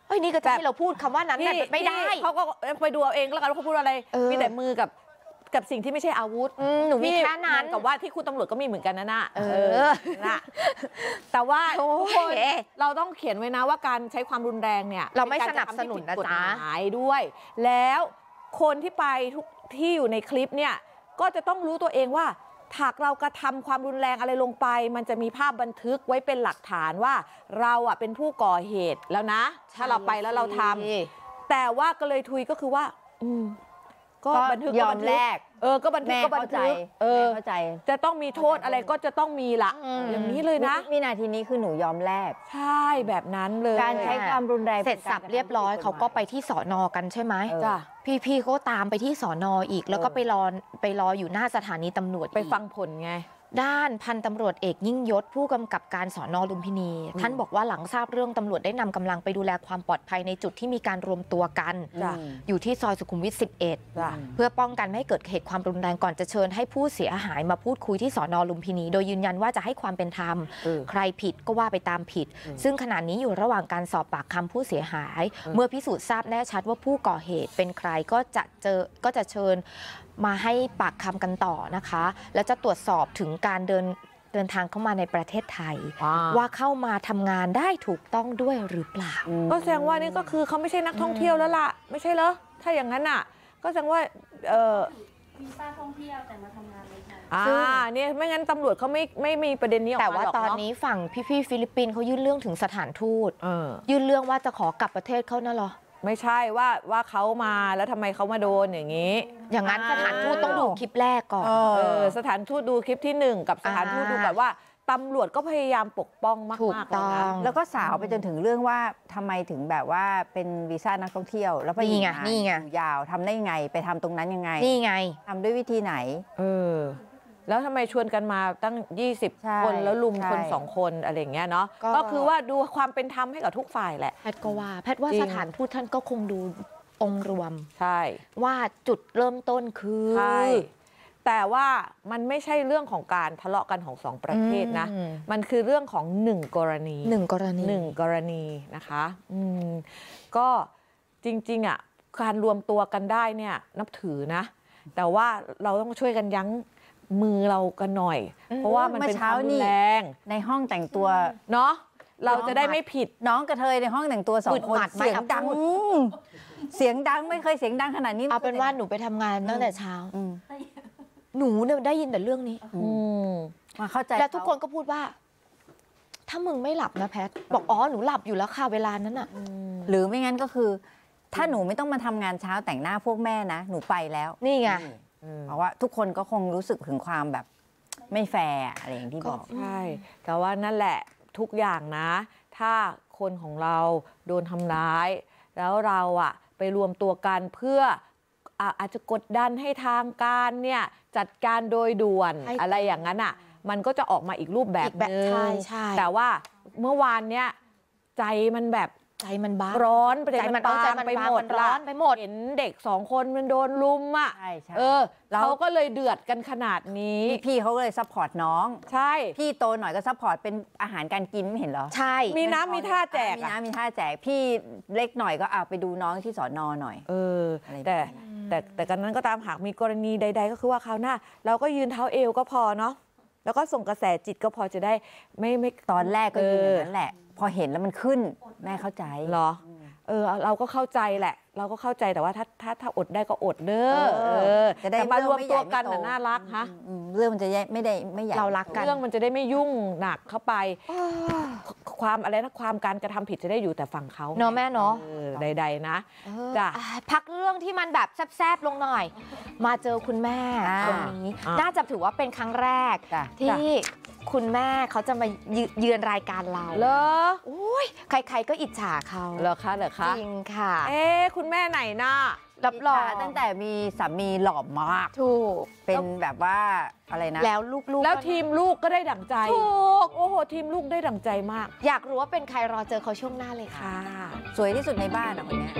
เอ้ยนี่ก็จะให้เราพูดคำว่านั้นน่ะไม่ได้เขาก็ไปดูเอาเองแล้วกันว่าเขาพูดอะไรเออมีแต่มือกับกับสิ่งที่ไม่ใช่อาวุธอืมหนูมีแค่นั้นกับว่าที่คุณตำรวจก็มีเหมือนกันนะน่ะเออน่ะแต่ว่าโอ้ยทุกคนเราต้องเขียนไว้นะว่าการใช้ความรุนแรงเนี่ยเราไม่ป็กสนับสนุนนะกฎจ๊ะหมายด้วย แล้วคนที่ไปทุกที่อยู่ในคลิปเนี่ยก็จะต้องรู้ตัวเองว่าหากเรากระทำความรุนแรงอะไรลงไป มันจะมีภาพบันทึกไว้เป็นหลักฐานว่าเราอ่ะเป็นผู้ก่อเหตุแล้วนะ ถ้าเราไปแล้วเราทำแต่ว่าก็เลยทุยก็คือว่า อืมก็บันทึกยอมแลกเออก็บันทึกแม่ก็บันเข้าใจทึกเออแม่เข้าใจจะต้องมีโทษอะไรก็จะต้องมีละอืมอย่างนี้เลยนะวินาทีนี้คือหนูยอมแลกใช่แบบนั้นเลยการใช้ความรุนแรงเสร็จสับเรียบร้อยเขาก็ไปที่สอนอกันใช่ไหมเออจ้ะพี่ๆเขาตามไปที่สอนออีก แล้วก็ไปรอไปรออยู่หน้าสถานีตำรวจไปฟังอีกผลไงด้านพันตำรวจเอกยิ่งยศผู้กำกับการสอนอลุมพินี ท่านบอกว่าหลังทราบเรื่องตำรวจได้นำกำลังไปดูแลความปลอดภัยในจุดที่มีการรวมตัวกันจ้ะอยู่ที่ซอยสุขุมวิทสิบเอ็ดจ้ะเพื่อป้องกันไม่ให้เกิดเหตุความรุนแรงก่อนจะเชิญให้ผู้เสียหายมาพูดคุยที่สอนอลุมพินี โดยยืนยันว่าจะให้ความเป็นธรรมเออใครผิดก็ว่าไปตามผิดอืมซึ่งขณะนี้อยู่ระหว่างการสอบปากคำผู้เสียหาย เมื่อพิสูจน์ทราบแน่ชัดว่าผู้ก่อเหตุเป็นใครก็จะเจอก็จะเชิญมาให้ปากคำกันต่อนะคะ แล้วจะตรวจสอบถึงการเดินเดินทางเข้ามาในประเทศไทย ว่าเข้ามาทำงานได้ถูกต้องด้วยหรือเปล่าก็แสดงว่านี่ก็คือเขาไม่ใช่นักท่องเที่ยวแล้วล่ะ ไม่ใช่เหรอถ้าอย่างนั้นอ่ะ ก็แสดงว่าเออวีซ่าท่องเที่ยวแต่มาทำงานในไทยอ่าซึ่งเนี่ยไม่งั้นตำรวจเขาไม่ไม่มีประเด็นนี้ออกแต่มาว่าหรอกตอนเนาะนี้ฝั่งพี่ๆฟิลิปปินส์เขายื่นเรื่องถึงสถานทูตเออยื่นเรื่องว่าจะขอกลับประเทศเขานะเหรอไม่ใช่ว่าว่าเขามาแล้วทำไมเขามาโดนอย่างนี้อย่างนั้นอ้าวสถานทูตต้องดูคลิปแรกก่อนเออสถานทูตดูคลิปที่หนึ่งกับสถานทูตอ่าดูแบบว่าตำรวจก็พยายามปกป้องมากๆถูกเลยต้อนะงแล้วก็สาวไปจนถึงเรื่องว่าทำไมถึงแบบว่าเป็นวีซ่านักท่องเที่ยว แล้วไปนี่ไงอยู่านี่ไงอยู่ยาวทำได้ยังไงไปทำตรงนั้นยังไงนี่ไงทำด้วยวิธีไหนเออ แล้วทำไมชวนกันมาตั้ง ยี่สิบใช่คนแล้วลุมใช่คนสองคนอะไรอย่างเงี้ยเนาะก็ก็คือว่าดูความเป็นธรรมให้กับทุกฝ่ายแหละแพทย์ก็ว่าแพทย์ว่าจริงสถานทูตท่านก็คงดูองค์รวมใช่ว่าจุดเริ่มต้นคือใช่ แต่ว่ามันไม่ใช่เรื่องของการทะเลาะกันของสองประเทศนะอืมมันคือเรื่องของหนึ่งกรณีหนึ่งกรณีหนึ่งกรณีนะคะอืมก็จริงๆอ่ะการรวมตัวกันได้เนี่ยนับถือนะ แต่ว่าเราต้องช่วยกันยั้งมือเรากันหน่อย เพราะว่ามันเป็นความรุนแรงในห้องแต่งตัวเนาะเราจะได้ไม่ผิดน้องกระเทยในห้องแต่งตัวสองคนหมัดไหมเสียงอ่ะดังพูดเสียงดังไม่เคยเสียงดังขนาดนี้เอาเป็นว่าหนูไปทำงานตั้งแต่เช้าอืมหนูเนี่ยได้ยินแต่เรื่องนี้อืมมาเข้าใจแล้วทุกคนก็พูดว่า ถ้ามึงไม่หลับนะแพท บอกอ๋อหนูหลับอยู่แล้วค่ะเวลานั้นอ่ะหรือไม่งั้นก็คือ ถ้าหนูไม่ต้องมาทำงานเช้าแต่งหน้าพวกแม่นะ หนูไปแล้วนี่ไงเพราะว่าทุกคนก็คงรู้สึกถึงความแบบไม่แฟร์อะไรอย่างที่บอกใช่ แต่ว่านั่นแหละทุกอย่างนะ ถ้าคนของเราโดนทำร้าย แล้วเราอะไปรวมตัวกันเพื่ออ่ะอาจจะกดดันให้ทางการเนี่ยจัดการโดยด่วนให้อะไรอย่างนั้นอะมันก็จะออกมาอีกรูปแบบอีกแบบนึงใช่ใช่แต่ว่าเมื่อวานเนี่ยใจมันแบบใจมันบ้าร้อนใจมันตาใจมันไปบ้าหมดมันร้อนละไปหมดเห็นเด็กสองคนมันโดนลุมอะใช่ใช่เออแล้วเขาก็เลยเดือดกันขนาดนี้พี่เขาก็เลยซัพพอร์ตน้องใช่พี่โตหน่อยก็ซัพพอร์ตเป็นอาหารการกินไม่เห็นเหรอใช่มีน้ำมีท่าแจกมีอะน้ำมีท่าแจก พี่เล็กหน่อยก็เอาไปดูน้องที่สอนอหน่อยเอออะไรแต่แต่แต่กันนั้นก็ตามหากมีกรณีใด ๆ ก็คือว่าคราวหน้า เราก็ยืนเท้าเอวก็พอเนาะแล้วก็ส่งกระแสจิตก็พอจะได้ไม่ไม่ตอนแรกก็ยืนเอออย่างนั้นแหละ พอเห็นแล้วมันขึ้นแม่เข้าใจเหรอเออเราก็เข้าใจแหละ เราก็เข้าใจแต่ว่าถ้าถ้าถ้าอดได้ก็อดเด้อเออเออจะได้แต่มารวมตัวกันเรื่องไม่ใหญ่ไม่โตน่ะน่ารักฮะอืมเรื่องมันจะไม่ได้ไม่ใหญ่เรารักกันเรื่องมันจะได้ไม่ยุ่งหนักเข้าไป ความอะไรนะความการกระทำผิดจะได้อยู่แต่ฝั่งเขาเนาะแม่เนาะเออใด ๆ นะเออจ้ะอ่ะพักเรื่องที่มันแบบแซบๆลงหน่อย มาเจอคุณแม่อ่าคนนี้อ่าน่าจะถือว่าเป็นครั้งแรกจ้ะที่คุณแม่เขาจะมาเยืเยือนรายการเราเหรอโอ้ยใครๆก็อิจฉาเขาเหรอคะเหรอคะจริงค่ะเอ๊ะคุณแม่ไหนน่ะรับรองตั้งแต่มีสามีหล่อมากถูกเป็นแบบว่าอะไรนะแล้วลูกๆแล้วก็ทีมลูกก็ได้ดั่งใจถูกโอ้โหทีมลูกได้ดั่งใจมากอยากรู้ว่าเป็นใครรอเจอเขาช่วงหน้าเลยค่ะค่ะสวยที่สุดในบ้านอ่ะคนเนี้ย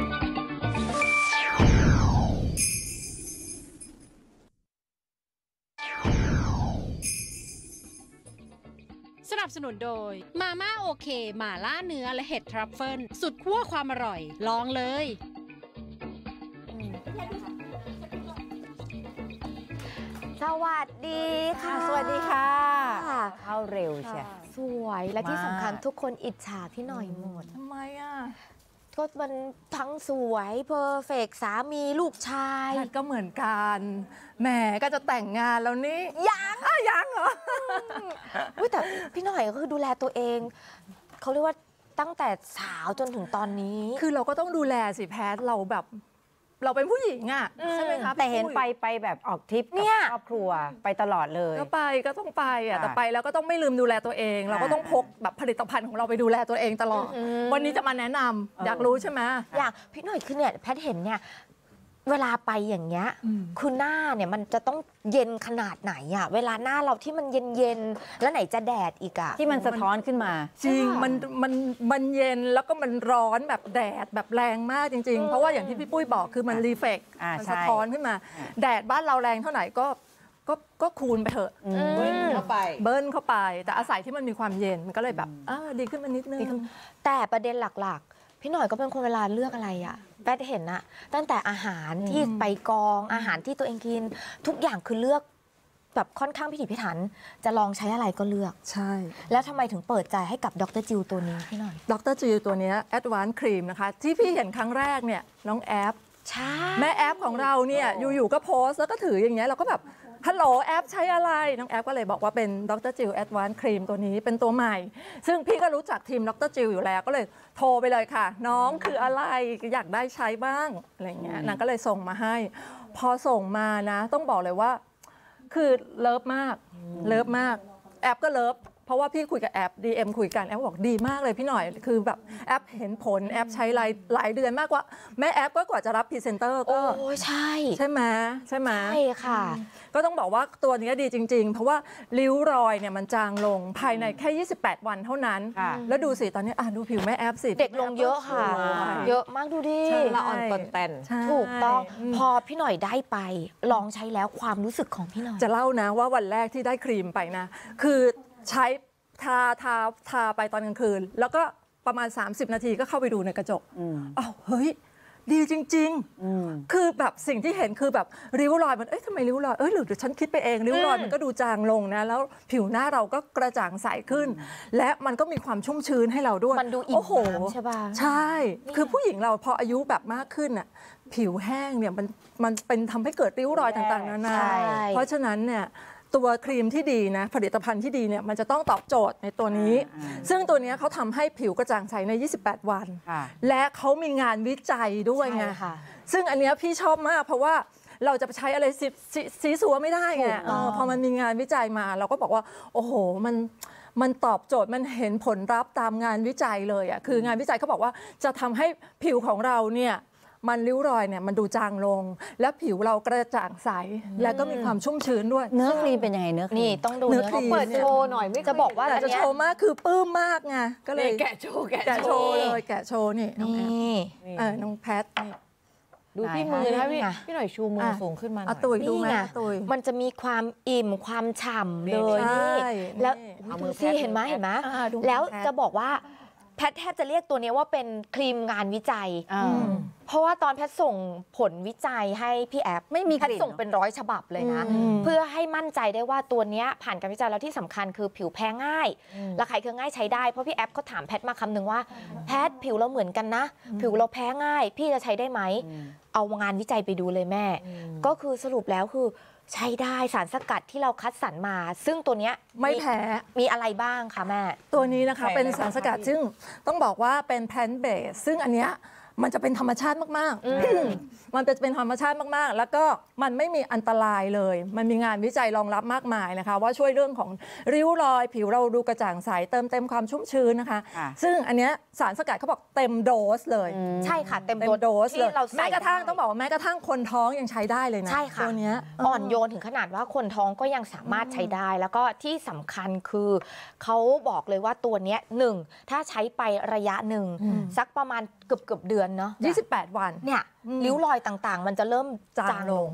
สนับบสนุนโดยมาม่าโอเคหม่าล่าเนื้อและเห็ดทรัฟเฟิลสุดขั้วความอร่อยลองเลยสวัสดีค่ะสวัสดีค่ะเข้าเร็วใช่สวยและที่สำคัญทุกคนอิจฉาพี่หน่อยหมดทำไมอ่ะก็มันทั้งสวยเพอร์เฟกสามีลูกชายแพทก็เหมือนกันแหมก็จะแต่งงานแล้วนี่ยังอ่ะยังเหรออุ๊ยแต่พี่หน่อยก็คือดูแลตัวเองเขาเรียกว่าตั้งแต่สาวจนถึงตอนนี้คือเราก็ต้องดูแลสิแพทเราแบบ เราเป็นผู้หญิงอ่ะใช่ไหมคะแต่เห็นไปไปแบบออกทริปเนี่กับยครอบครัวไปตลอดเลยก็ไปก็ต้องไปอ่ะค่ะแต่ไปแล้วก็ต้องไม่ลืมดูแลตัวเอง เราก็ต้องพกแบบผลิตภัณฑ์ของเราไปดูแลตัวเองตลอดอืมวันนี้จะมาแนะนำอยากรู้ใช่ไหมอยากพี่หน่อยคือเนี่ยแพทย์เห็นเนี่ยเวลาไปอย่างเงี้ยอืมคือหน้าเนี่ยมันจะต้องเย็นขนาดไหนอะเวลาหน้าเราที่มันเย็นเย็นๆแล้วไหนจะแดดอีกอะที่มันสะท้อนขึ้นมาจริงใช่ค่ะมันมันมันเย็นแล้วก็มันร้อนแบบแดดแบบแรงมากจริง ๆ เพราะว่าอย่างที่พี่ปุ้ยบอกคือมันรีเฟกอ่ามันใช่สะท้อนขึ้นมา แดดบ้านเราแรงเท่าไหร่ก็ก็ก็คูณไปเถอะอืมเบิ้ลเข้าไปเบิ้ลเข้าไป แต่อาศัยที่มันมีความเย็นมันก็เลยแบบอ่าดีขึ้นมานิดนึงแต่ประเด็นหลักๆ พี่หน่อยก็เป็นคนเวลาเลือกอะไรอะแพทย์เห็นอะตั้งแต่อาหารที่ไปกองอาหารที่ตัวเองกิน ทุกอย่างคือเลือกแบบค่อนข้างพิถีพิถัน จะลองใช้อะไรก็เลือกใช่แล้วทำไมถึงเปิดใจให้กับดรจิวตัวนี้พี่หน่อยดรจิลตัวเนี้ย Advanced Cream นะคะ ที่พี่เห็นครั้งแรกเนี่ยน้องแอปใช่แม่แอปของเราเนี่ยอยู่ๆก็โพสต์แล้วก็ถืออย่างเงี้ยเราก็แบบฮัลโหลแอปใช้อะไร น้องแอปก็เลยบอกว่าเป็นดรจิล Advanced Cream ตัวนี้เป็นตัวใหม่ ซึ่งพี่ก็รู้จักทีมดรจิลอยู่แล้วก็เลยโทรไปเลยค่ะ น้องคืออะไรอยากได้ใช้บ้างอะไรเงี้ยนางก็เลยส่งมาให้ พอส่งมานะต้องบอกเลยว่าคือเลิฟมากเลิฟมากแอปก็เลิฟเพราะว่าพี่คุยกับแอป ดี เอ็ม คุยกันแอปบอกดีมากเลยพี่หน่อยคือแบบแอปเห็นผลแอปใช้หลายหลายเดือนมากกว่าแม่แอปก็กว่าจะรับพรีเซนเตอร์ก็โอ้ใช่ใช่ไหมใช่ไหมใช่ค่ะก็ต้องบอกว่าตัวนี้ดีจริง ๆ เพราะว่าริ้วรอยเนี่ยมันจางลงภายในแค่ ยี่สิบแปด วันเท่านั้นค่ะแล้วดูสิตอนนี้อ่ะดูผิวแม่แอปสิเด็กลงเยอะค่ะสวยเยอะมากดูดิใช่ละอ่อนตนแตนใช่ถูกต้องมพอพี่หน่อยได้ไป ลองใช้แล้วความรู้สึกของพี่หน่อยจะเล่านะว่าวันแรกที่ได้ครีมไปนะ คือใช้ทาทาทาไปตอนกลางคืน แล้วก็ประมาณ สามสิบ นาทีก็เข้าไปดูในกระจกอืมอ้าวเฮ้ย ดีจริงอืมๆ คือแบบสิ่งที่เห็นคือแบบริ้วรอยมันเอ้ยทำไมริ้วรอยเอ้ยหรือฉันคิดไปเองริ้วรอยอืมมันก็ดูจางลงนะแล้วผิวหน้าเราก็กระจ่างใสขึ้น และมันก็มีความชุ่มชื้นให้เราด้วยมันดูอิ่มโอ้โหน้ำใช่ป่ะใช่ คือผู้หญิงเราพออายุแบบมากขึ้นน่ะผิวแห้งเนี่ยมันมันเป็นทำให้เกิดริ้วรอยต่างๆนานาใช่เพราะฉะนั้นเนี่ยตัวครีมที่ดีนะผลิตภัณฑ์ที่ดีเนี่ยมันจะต้องตอบโจทย์ในตัวนี้อ่าซึ่งตัวเนี้ยเขาทำให้ผิวกระจ่างใสใน ยี่สิบแปด วันค่ะและเขามีงานวิจัยด้วยไงใช่ค่ะซึ่งอันเนี้ยพี่ชอบมากเพราะว่าเราจะไปใช้อะไรสีสีสีสัวไม่ได้ไงถูกต้องเออพอมันมีงานวิจัยมาเราก็บอกว่าโอ้โหมันมันตอบโจทย์มันเห็นผลลัพธ์ตามงานวิจัยเลยอ่ะคืองานวิจัยเขาบอกว่าจะทำให้ผิวของเราเนี่ยมันริ้วรอยเนี่ยมันดูจางลง และผิวเรากระจ่างใสและก็มีความชุ่มชื้นด้วยเนื้อครีมเป็นยังไงเนื้อครีมนี่ต้องดูเนื้เนื้ออครีมเปิดโชว์หน่อยไม่จะบอกว่าอยากจะอันเนี้โชยว์มากคือปลื้มมากไงก็เลยแกะโชว์แกะแกะโชโชว์ว์เลยแกะโชว์นี่น้องแอปนี่เออน้องแพทนี่ดูที่มือนะพี่ไงพี่หน่อยชูมืออ่ะสูงขึ้นมาหน่อยเอาตุยดูนี่ไหมไงเอาตุยมันจะมีความอิ่มความฉ่ำเลยใช่นี่แล้วนี่อุ๊ยดูสิเห็นไหมเห็นไหมอ่าดูแล้วแพทจะบอกว่าแพทย์แทบจะเรียกตัวนี้ว่าเป็นครีมงานวิจัยอ่าอืมเพราะว่าตอนแพทย์ส่งผลวิจัยให้พี่แอฟไม่มีแพทกลิ่ย์นส่งเป็นร้อยฉบับเลยนะอืมเพื่อให้มั่นใจได้ว่าตัวเนี้ยผ่านการวิจัยแล้วที่สำคัญคือผิวแพ้ง่ายระคายเคืองง่ายใช้ได้เพราะพี่แอฟเขาถามแพทย์มาคำหนึ่งว่าแพทย์ผิวเราเหมือนกันนะ ผิวเราแพ้ง่าย พี่จะใช้ได้ไหม เอางานวิจัยไปดูเลยแม่ ก็คือสรุปแล้วคือใช้ได้สารสกัดที่เราคัดสรรมา ซึ่งตัวเนี้ยไม่แพ้มีอะไรบ้างคะแม่ตัวนี้นะคะเป็นสารสกัดซึ่งต้องบอกว่าเป็น plant based ซึ่งอันเนี้ยมันจะเป็นธรรมชาติมากอืมๆ มันจะเป็นธรรมชาติมากๆ แล้วก็มันไม่มีอันตรายเลย มันมีงานวิจัยรองรับมากมายนะคะ ว่าช่วยเรื่องของริ้วรอย ผิวเราดูกระจ่างใสเติมเต็มความชุ่มชื้นนะคะค่ะซึ่งอันเนี้ยสารสกัดเขาบอกเต็มโดสเลยใช่ค่ะ เต็มเต็มโดโดสสเลยที่เราใส่แม้กระทั่งได้ต้องบอกว่าแม้กระทั่งคนท้องยังใช้ได้เลยนะใช่ค่ะตัวเนี้ยอ่อนโยนถึงขนาดว่าคนท้องก็ยังสามารถใช้ได้ แล้วก็ที่สำคัญคือเขาบอกเลยว่าตัวเนี้ยหนึ่งถ้าใช้ไประยะหนึ่งอืมสักประมาณเกือบเกือบๆเดือนเนาะยี่สิบแปด วันเนี่ยอืมริ้วรอยต่างๆ มันจะเริ่มจางลงล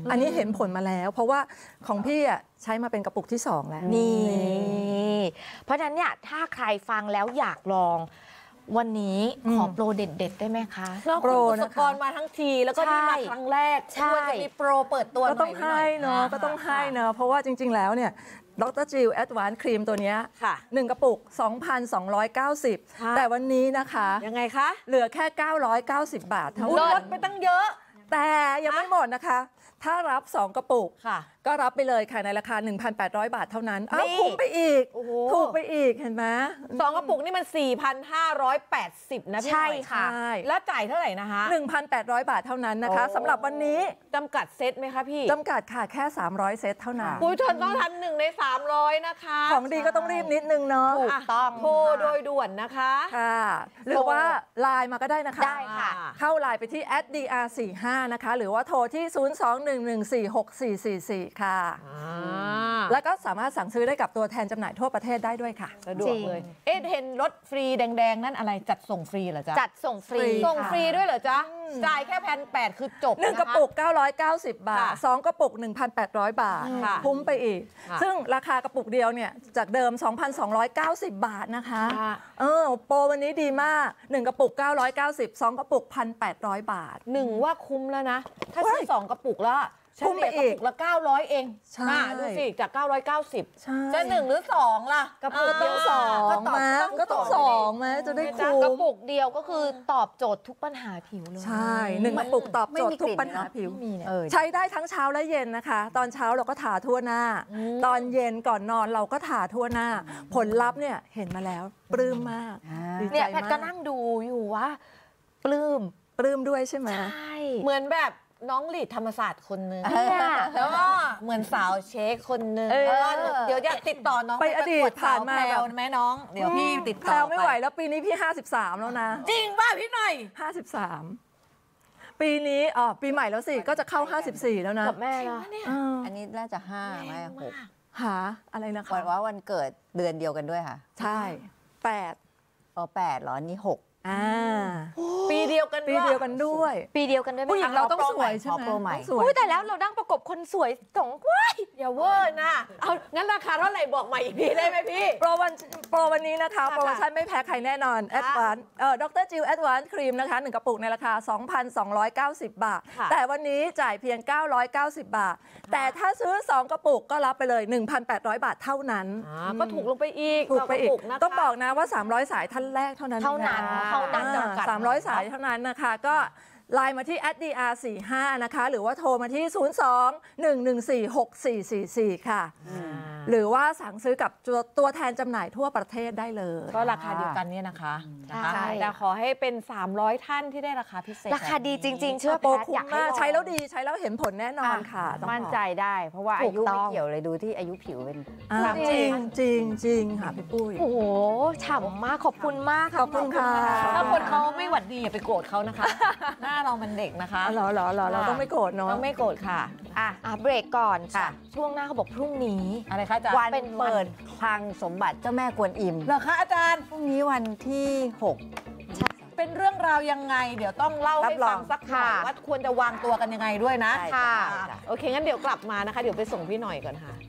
อันนี้เห็นผลมาแล้ว เพราะว่าของพี่อ่ะใช้มาเป็นกระปุกที่สองแล้วนี่เพราะฉะนั้นเนี่ยถ้าใครฟังแล้วอยากลองวันนี้ขอโปรเด็ดๆได้ไหมคะนอกจากอุปกรณ์มาทั้งทีแล้วก็นี่มาครั้งแรกควรจะมีโปรเปิดตัวหน่อยก็ต้องให้เนาะก็ต้องให้เนาะเพราะว่าจริงๆแล้วเนี่ยดร. จิล Advanced Cream ตัวนี้หนึ่งกระปุก สองพันสองร้อยเก้าสิบ แต่วันนี้นะคะยังไงคะเหลือแค่เก้าร้อยเก้าสิบบาทเท่านั้นลดไปตั้งเยอะแต่ยังไม่หมดนะคะถ้ารับสองกระปุกก็รับไปเลยค่ะในราคา หนึ่งพันแปดร้อย บาทเท่านั้นอ้าวคุ้มไปอีกถูกไปอีกเห็นไหมสองกระปุกนี่มัน สี่พันห้าร้อยแปดสิบ นะพี่หน่อยใช่ค่ะแล้วจ่ายเท่าไหร่นะคะหนึ่งพันแปดร้อย บาทเท่านั้นนะคะสำหรับวันนี้จำกัดเซตไหมคะพี่จำกัดค่ะแค่สามร้อยเซตเท่านั้นผู้ชมต้องทันหนึ่งในสามร้อยนะคะของดีก็ต้องรีบนิดนึงเนาะถูกต้องโทรโดยด่วนนะคะค่ะหรือว่าไลน์มาก็ได้นะคะได้ค่ะเข้าไลน์ไปที่ แอท ดี อาร์ สี่สิบห้า นะคะหรือว่าโทรที่ ศูนย์ สอง หนึ่ง หนึ่ง สี่ หก สี่ สี่ สี่ ค่ะแล้วก็สามารถสั่งซื้อได้กับตัวแทนจำหน่ายทั่วประเทศได้ด้วยค่ะสะดวกเลยเอ๊ะเห็นรถฟรีแดงๆนั่นอะไรจัดส่งฟรีเหรอจ๊ะจัดส่งฟรีส่งฟรีด้วยเหรอจ๊ะจ่ายแค่แผ่นแปดคือจบหนึ่งกระปุกเก้าร้อยเก้าสิบบาทสองกระปุก หนึ่งพันแปดร้อย บาทคุ้มไปอีกซึ่งราคากระปุกเดียวเนี่ยจากเดิม สองพันสองร้อยเก้าสิบ บาทนะคะเออโปรวันนี้ดีมากหนึ่งกระปุกเก้าร้อยเก้าสิบ สองกระปุก หนึ่งพันแปดร้อย บาทหนึ่งว่าคุ้มแล้วนะถ้าซื้อสองกระปุกแล้วคุ้มไปอีกละเก้าร้อยเองดูสิจากเก้าร้อยเก้าสิบจะหนึ่งหรือสองล่ะกระปุกเดียวสองมาก็ต้องสองมาจะได้คุ้มกระปุกเดียวก็คือตอบโจทย์ทุกปัญหาผิวเลยใช่หนึ่งกระปุกตอบโจทย์ทุกปัญหาผิวใช้ได้ทั้งเช้าและเย็นนะคะตอนเช้าเราก็ทาทั่วหน้าตอนเย็นก่อนนอนเราก็ทาทั่วหน้าผลลัพธ์เนี่ยเห็นมาแล้วปลื้มมากเนี่ยแพทก็นั่งดูอยู่ว่าปลื้มปลื้มด้วยใช่ไหมใช่เหมือนแบบน้องหลีดธรรมศาสตร์คนนึงแล้วก็เหมือนสาวเช็คคนนึงเดี๋ยวจะติดต่อน้องไปอดีตผ่านมาแล้วแม่น้องเดี๋ยวพี่ติดต่อไม่ไหวแล้วปีนี้พี่ห้าสิบสามแล้วนะจริงป่ะพี่หน่อยห้าสิบสามปีนี้อ๋อปีใหม่แล้วสิก็จะเข้าห้าสิบสี่แล้วนะกับแม่ละอันนี้น่าจะห้าไม่หกหาอะไรนะคะวันว่าวันเกิดเดือนเดียวกันด้วยค่ะใช่แปดอ๋อแปดเหรอนี่หกอ่าปีเดียวกันปีเดียวกันด้วยปีเดียวกันด้วยผู้หญิงเราต้องสวยใช่ไหมอุ้ยแต่แล้วเราดั้งประกบคนสวยสองว้ายอย่าเวอร์นะเอางั้นราคาเท่าไหร่บอกใหม่อีกทีได้ไหมพี่โปรวันโปรวันนี้นะคะโปรโมชั่นไม่แพ้ใครแน่นอนแอดวานซ์เอ่อดร. จิล Advanced Cream นะคะหนึ่งกระปุกในราคา สองพันสองร้อยเก้าสิบ บาทแต่วันนี้จ่ายเพียงเก้าร้อยเก้าสิบ บาทแต่ถ้าซื้อสองกระปุกก็รับไปเลย หนึ่งพันแปดร้อย บาทเท่านั้นก็ถูกลงไปอีกถูกไปอีกต้องบอกนะว่าสามร้อยสายท่านแรกเท่านั้นเท่านั้นเท่านั้นสามร้อยสายเท่านั้นนะคะก็ไลน์มาที่ แอท ดี อาร์ สี่สิบห้า นะคะหรือว่าโทรมาที่ ศูนย์ สอง หนึ่ง หนึ่ง สี่ หก สี่ สี่ สี่ ค่ะหรือว่าสั่งซื้อกับตัวแทนจำหน่ายทั่วประเทศได้เลยก็ราคาเดียวกันเนี่ยนะคะแต่ขอให้เป็นสามร้อยท่านที่ได้ราคาพิเศษราคาดีจริงๆเชื่อแพทย์อยากให้ใช้แล้วดีใช้แล้วเห็นผลแน่นอนค่ะมั่นใจได้เพราะว่าอายุไม่เกี่ยวเลยดูที่อายุผิวเป็นจริงจริงจริงค่ะพี่ปุ้ยโอ้โหฉ่ำมากขอบคุณมากขอบคุณค่ะถ้าคนเขาไม่หวัดดีอย่าไปโกรธเขานะคะหน้าเรามันเด็กนะคะหรอหรอหรอเราต้องไม่โกรธเนาะต้องไม่โกรธค่ะอ่ะเบรกก่อนค่ะช่วงหน้าเขาบอกพรุ่งนี้อะไรคะอาจารย์วันเปิดคลังสมบัติเจ้าแม่กวนอิมเหรอคะอาจารย์พรุ่งนี้วันที่หกเป็นเรื่องราวยังไงเดี๋ยวต้องเล่าให้ฟังสักหน่อยว่าควรจะวางตัวกันยังไงด้วยนะค่ะโอเคงั้นเดี๋ยวกลับมานะคะเดี๋ยวไปส่งพี่หน่อยก่อนค่ะ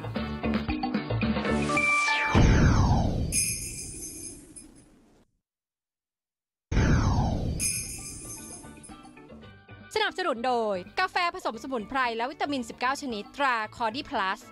สนับสนุนโดยกาแฟผสมสมุนไพรและวิตามินสิบเก้าชนิดตราคอร์ดี้พลัส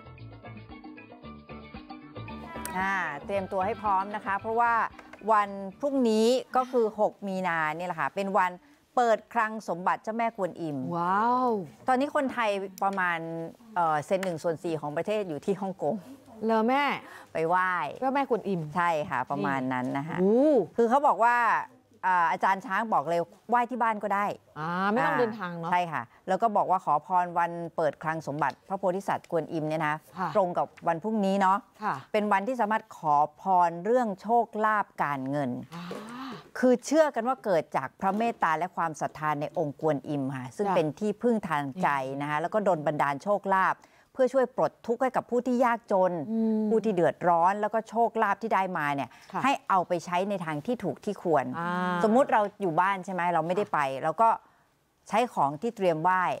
เตรียมตัวให้พร้อมนะคะเพราะว่าวันพรุ่งนี้ก็คือหกมีนาเนี่ยแหละค่ะเป็นวันเปิดคลังสมบัติเจ้าแม่กวนอิมว้าวตอนนี้คนไทยประมาณเอ่อเซนหนึ่งส่วนสี่ของประเทศอยู่ที่ฮ่องกงเลอแม่ไปไหว้เจ้าแม่กวนอิมใช่ค่ะประมาณนั้นนะคะคือเขาบอกว่าอาจารย์ช้างบอกเลยไหว้ที่บ้านก็ได้อ่าไม่ต้องเดินทางเนาะใช่ค่ะแล้วก็บอกว่าขอพรวันเปิดคลังสมบัติพระโพธิสัตว์กวนอิมเนี่ยนะตรงกับวันพรุ่งนี้เนาะเป็นวันที่สามารถขอพรเรื่องโชคลาภการเงินคือเชื่อกันว่าเกิดจากพระเมตตาและความศรัทธาในองค์กวนอิมค่ะซึ่งเป็นที่พึ่งทางใจนะคะแล้วก็ดลบันดาลโชคลาภเพื่อช่วยปลดทุกข์ให้กับผู้ที่ยากจนผู้ที่เดือดร้อนแล้วก็โชคลาภที่ได้มาเนี่ยให้เอาไปใช้ในทางที่ถูกที่ควรสมมุติเราอยู่บ้านใช่ไหมเราไม่ได้ไปเราก็ใช้ของที่เตรียมไหว้อ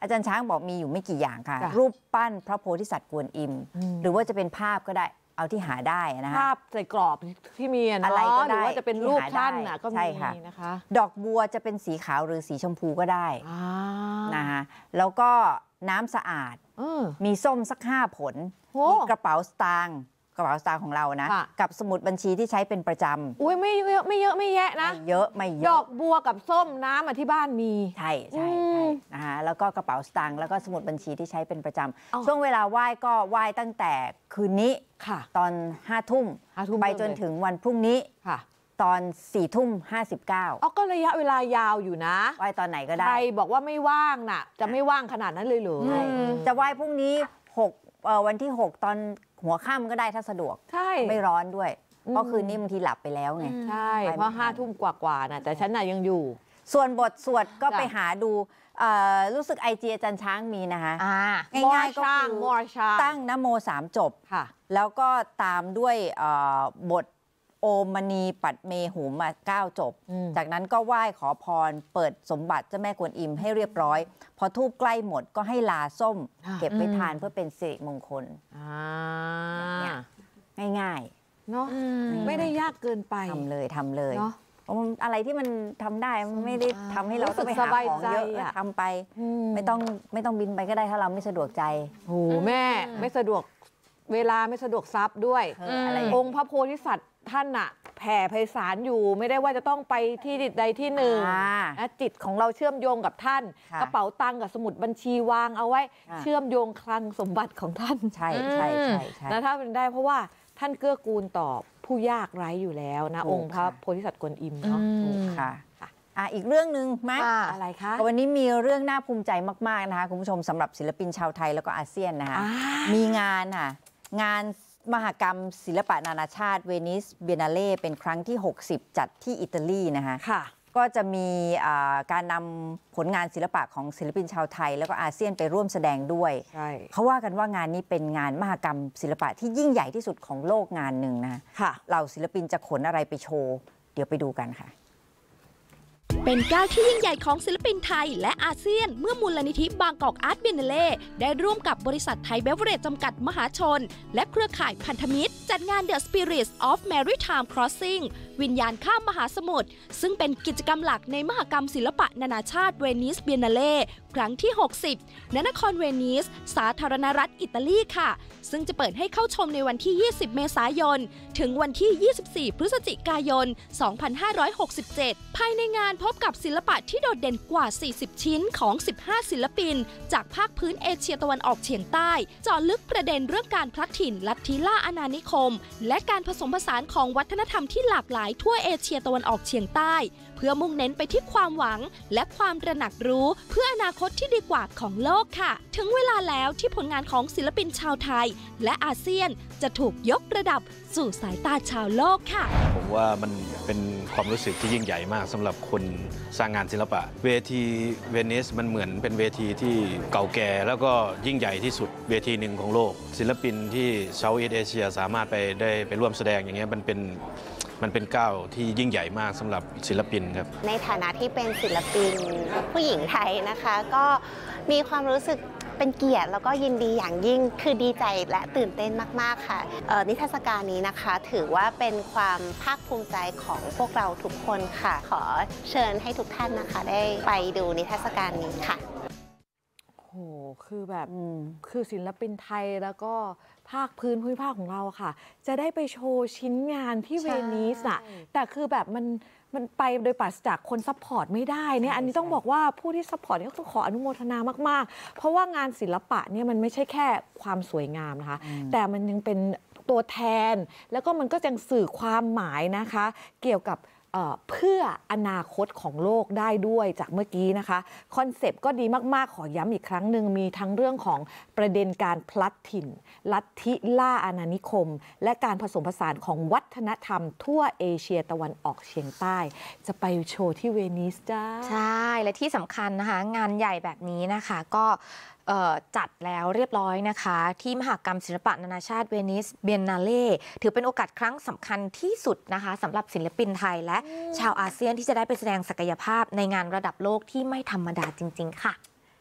อาจารย์ช้างบอกมีอยู่ไม่กี่อย่างค่ะ รูปปั้นพระโพธิสัตว์กวนอิม หรือว่าจะเป็นภาพก็ได้เอาที่หาได้นะคะภาพใส่กรอบที่มีอะเนาะอะไรก็ได้หรือว่าจะเป็นรูปท่านน่ะก็ใช่มีค่ะนะคะดอกบัวจะเป็นสีขาวหรือสีชมพูก็ได้อ่านะคะแล้วก็น้ำสะอาดเออมีส้มสักห้าผลโอ้มีกระเป๋าสตางค์กระเป๋าสตางค์ของเรานะค่ะกับสมุดบัญชีที่ใช้เป็นประจอุ้ยไม่เยอะไม่เยอะไม่แยะำนะไม่เยอะไม่เยดออะกบัวกับส้มน้ำอ่ะที่บ้านมีใช่ใช่อืใช่มนะคะแล้วก็กระเป๋าสตางค์แล้วก็สมุดบัญชีที่ใช้เป็นประจอ๋อำช่วงเวลาไหว้ก็ไหว้ตั้งแต่คืนนี้ค่ะตอนห้าทุ่มห้าทุ่มไปจนถึงวันพรุ่งนี้ค่ะตอนสี่ทุ่มห้าสิบเก้าอ๋อก็ระยะเวลายาวอยู่นะไหว้ตอนไหนก็ใคได้รบอกว่าไม่ว่างน่ะ จะไม่ว่างขนาดนั้นเลยเหรอใช่จะไหว้พรุ่งนี้หกเอ่อวันที่หกตอนหัวค่ำก็ได้ถ้าสะดวกใช่ไม่ร้อนด้วยอืมเพราะคืนนี้บางทีหลับไปแล้วไงใช่ไปเพราะไม่ทันห้าทุ่มกว่าๆน่ะแต่ฉันน่ะยังอยู่ส่วนบทสวดก็จ้ะไปหาดูเอ่อรู้สึกไอจีอาจารย์ช้างมีนะคะอ่าง่ายๆก็ช่างคือมอช่างตั้งนะโมสามจบค่ะแล้วก็ตามด้วยเอ่อบทโอมมณีปัดเมหุมอ่ะเก้าจบอืมจากนั้นก็ไหว้ขอพร เปิดสมบัติเจ้าแม่กวนอิมให้เรียบร้อย พอทูบใกล้หมดก็ให้ลาส้ม เก็บไว้ทานเพื่อเป็นสิริมงคลอ่าเนี่ย ง่ายเนาะไม่ได้ยากเกินไปๆทำเลยทำเลยเนาะเพราะมันอะไรที่มันทำได้มันไม่ได้ทำให้เรารู้สึต้องกไปหาสบายของเยอะใจอะทำไปอืมไม่ต้องไม่ต้องบินไปก็ได้ถ้าเราไม่สะดวกใจโอ้โหแม่ไม่สะดวกเวลาไม่สะดวกทรัพย์ด้วยเอออะไรอย่างอเงี้งค์พระโพธิสัตว์ท่านน่ะแผ่ไพศาลอยู่ไม่ได้ว่าจะต้องไปที่ใดที่หนึ่งอ่านะจิตของเราเชื่อมโยงกับท่านค่ะกระเป๋าตังค์กับสมุดบัญชีวางเอาไว้ค่ะเชื่อมโยงคลังสมบัติของท่านใช่ใช่ใช่ใช่นะถ้าเป็นได้เพราะว่าท่านเกื้อกูลต่อผู้ยากไร้อยู่แล้วนะถูกองค์พระค่ะโพธิสัตว์กวนอิมเนาะถูกค่ะค่ะอ่ะอีกเรื่องหนึ่งไหมอ่าอะไรคะวันนี้มีเรื่องน่าภูมิใจมาก ๆ นะคะ คุณผู้ชมสำหรับศิลปินชาวไทยแล้วก็อาเซียนนะคะอ่ามีงานค่ะ งานมหกรรมศิลปะนานาชาติเวนิสเบียนาเล่เป็นครั้งที่ หกสิบ จัดที่อิตาลีนะคะค่ะก็จะมีอ่าการนำผลงานศิลปะของศิลปินชาวไทย แล้วก็อาเซียนไปร่วมแสดงด้วยใช่เขาว่ากันว่างานนี้เป็นงานมหกรรมศิลปะที่ยิ่งใหญ่ที่สุดของโลกงานหนึ่งนะคะค่ะเหล่าศิลปินจะขนอะไรไปโชว์ เดี๋ยวไปดูกันค่ะเป็นก้าวที่ยิ่งใหญ่ของศิลปินไทยและอาเซียนเมื่อมูลนิธิบางกอกอาร์ตบิเนเล่ได้ร่วมกับบริษัทไทยเบเวอเรจจำกัดมหาชน และเครือข่ายพันธมิตร จัดงาน The Spirits of Maritime Crossing วิญญาณข้ามมหาสมุทรซึ่งเป็นกิจกรรมหลักในมหกรรมศิลปะนานาชาติเวนิสเบียนาเล่ครั้งที่ หกสิบ ณ นครเวนิส สาธารณรัฐอิตาลีค่ะ ซึ่งจะเปิดให้เข้าชมในวันที่ ยี่สิบ เมษายน ถึงวันที่ ยี่สิบสี่ พฤศจิกายน สองพันห้าร้อยหกสิบเจ็ด ภายในงานพบกับศิลปะที่โดดเด่นกว่า สี่สิบ ชิ้นของ สิบห้า ศิลปิน จากภาคพื้นเอเชียตะวันออกเฉียงใต้ เจาะลึกประเด็นเรื่องการพลัดถิ่นลัทธิล่าอาณานิคม และการผสมผสานของวัฒนธรรมที่หลากหลายทั่วเอเชียตะวันออกเฉียงใต้ เพื่อมุ่งเน้นไปที่ความหวัง และความตระหนักรู้เพื่ออนาคตที่ดีกว่าของโลกค่ะ ถึงเวลาแล้วที่ผลงานของศิลปินชาวไทย และอาเซียนจะถูกยกระดับสู่สายตาชาวโลกค่ะผมว่ามันเป็นความรู้สึกที่ยิ่งใหญ่มากสำหรับคนสร้างงานศิลปะ เวทีเวนิสมันเหมือนเป็นเวทีที่เก่าแก่แล้วก็ยิ่งใหญ่ที่สุดเวทีหนึ่งของโลก ศิลปินที่เซาท์อีสต์เอเชียสามารถไปได้ไปร่วมแสดงอย่างเงี้ยมันเป็นมันเป็นก้าวที่ยิ่งใหญ่มากสำหรับศิลปินครับในฐานะที่เป็นศิลปินผู้หญิงไทยนะคะ ก็มีความรู้สึกเป็นเกียรติแล้วก็ยินดีอย่างยิ่งคือดีใจและตื่นเต้นมากๆค่ะเอ่อนิทรรศการนี้นะคะถือว่าเป็นความภาคภูมิใจของพวกเราทุกคนค่ะ ขอเชิญให้ทุกท่านนะคะได้ไปดูนิทรรศการนี้ค่ะโอ้โหคือแบบอืมคือศิลปินไทยแล้วก็ภาคพื้นภูมิภาคของเราค่ะ จะได้ไปโชว์ชิ้นงานที่เวนิสอะแต่คือแบบมันมันไปโดยปราศจากคนซัพพอร์ตไม่ได้เนี่ยอันนี้ต้องบอกว่าผู้ที่ซัพพอร์ตเนี่ยต้องขออนุโมทนามากๆ เพราะว่างานศิลปะเนี่ยมันไม่ใช่แค่ความสวยงามนะคะ แต่มันยังเป็นตัวแทน แล้วก็มันก็ยังสื่อความหมายนะคะ เกี่ยวกับเอ่อเพื่ออนาคตของโลกได้ด้วยจากเมื่อกี้นะคะคอนเซปต์ก็ดีมากๆขอย้ำอีกครั้งหนึ่งมีทั้งเรื่องของประเด็นการพลัดถิ่น ลัทธิล่าอาณานิคม และการผสมผสานของวัฒนธรรมทั่วเอเชียตะวันออกเฉียงใต้ จะไปโชว์ที่เวนิสจ้าใช่และที่สำคัญนะคะงานใหญ่แบบนี้นะคะก็เอ่อจัดแล้วเรียบร้อยนะคะที่มหกรรมศิลปะนานาชาติเวนิสเบียนนาเล่ถือเป็นโอกาสครั้งสำคัญที่สุดนะคะสำหรับศิลปินไทยและชาวอาเซียนที่จะได้ไปแสดงศักยภาพในงานระดับโลกที่ไม่ธรรมดาจริง ๆ ค่ะ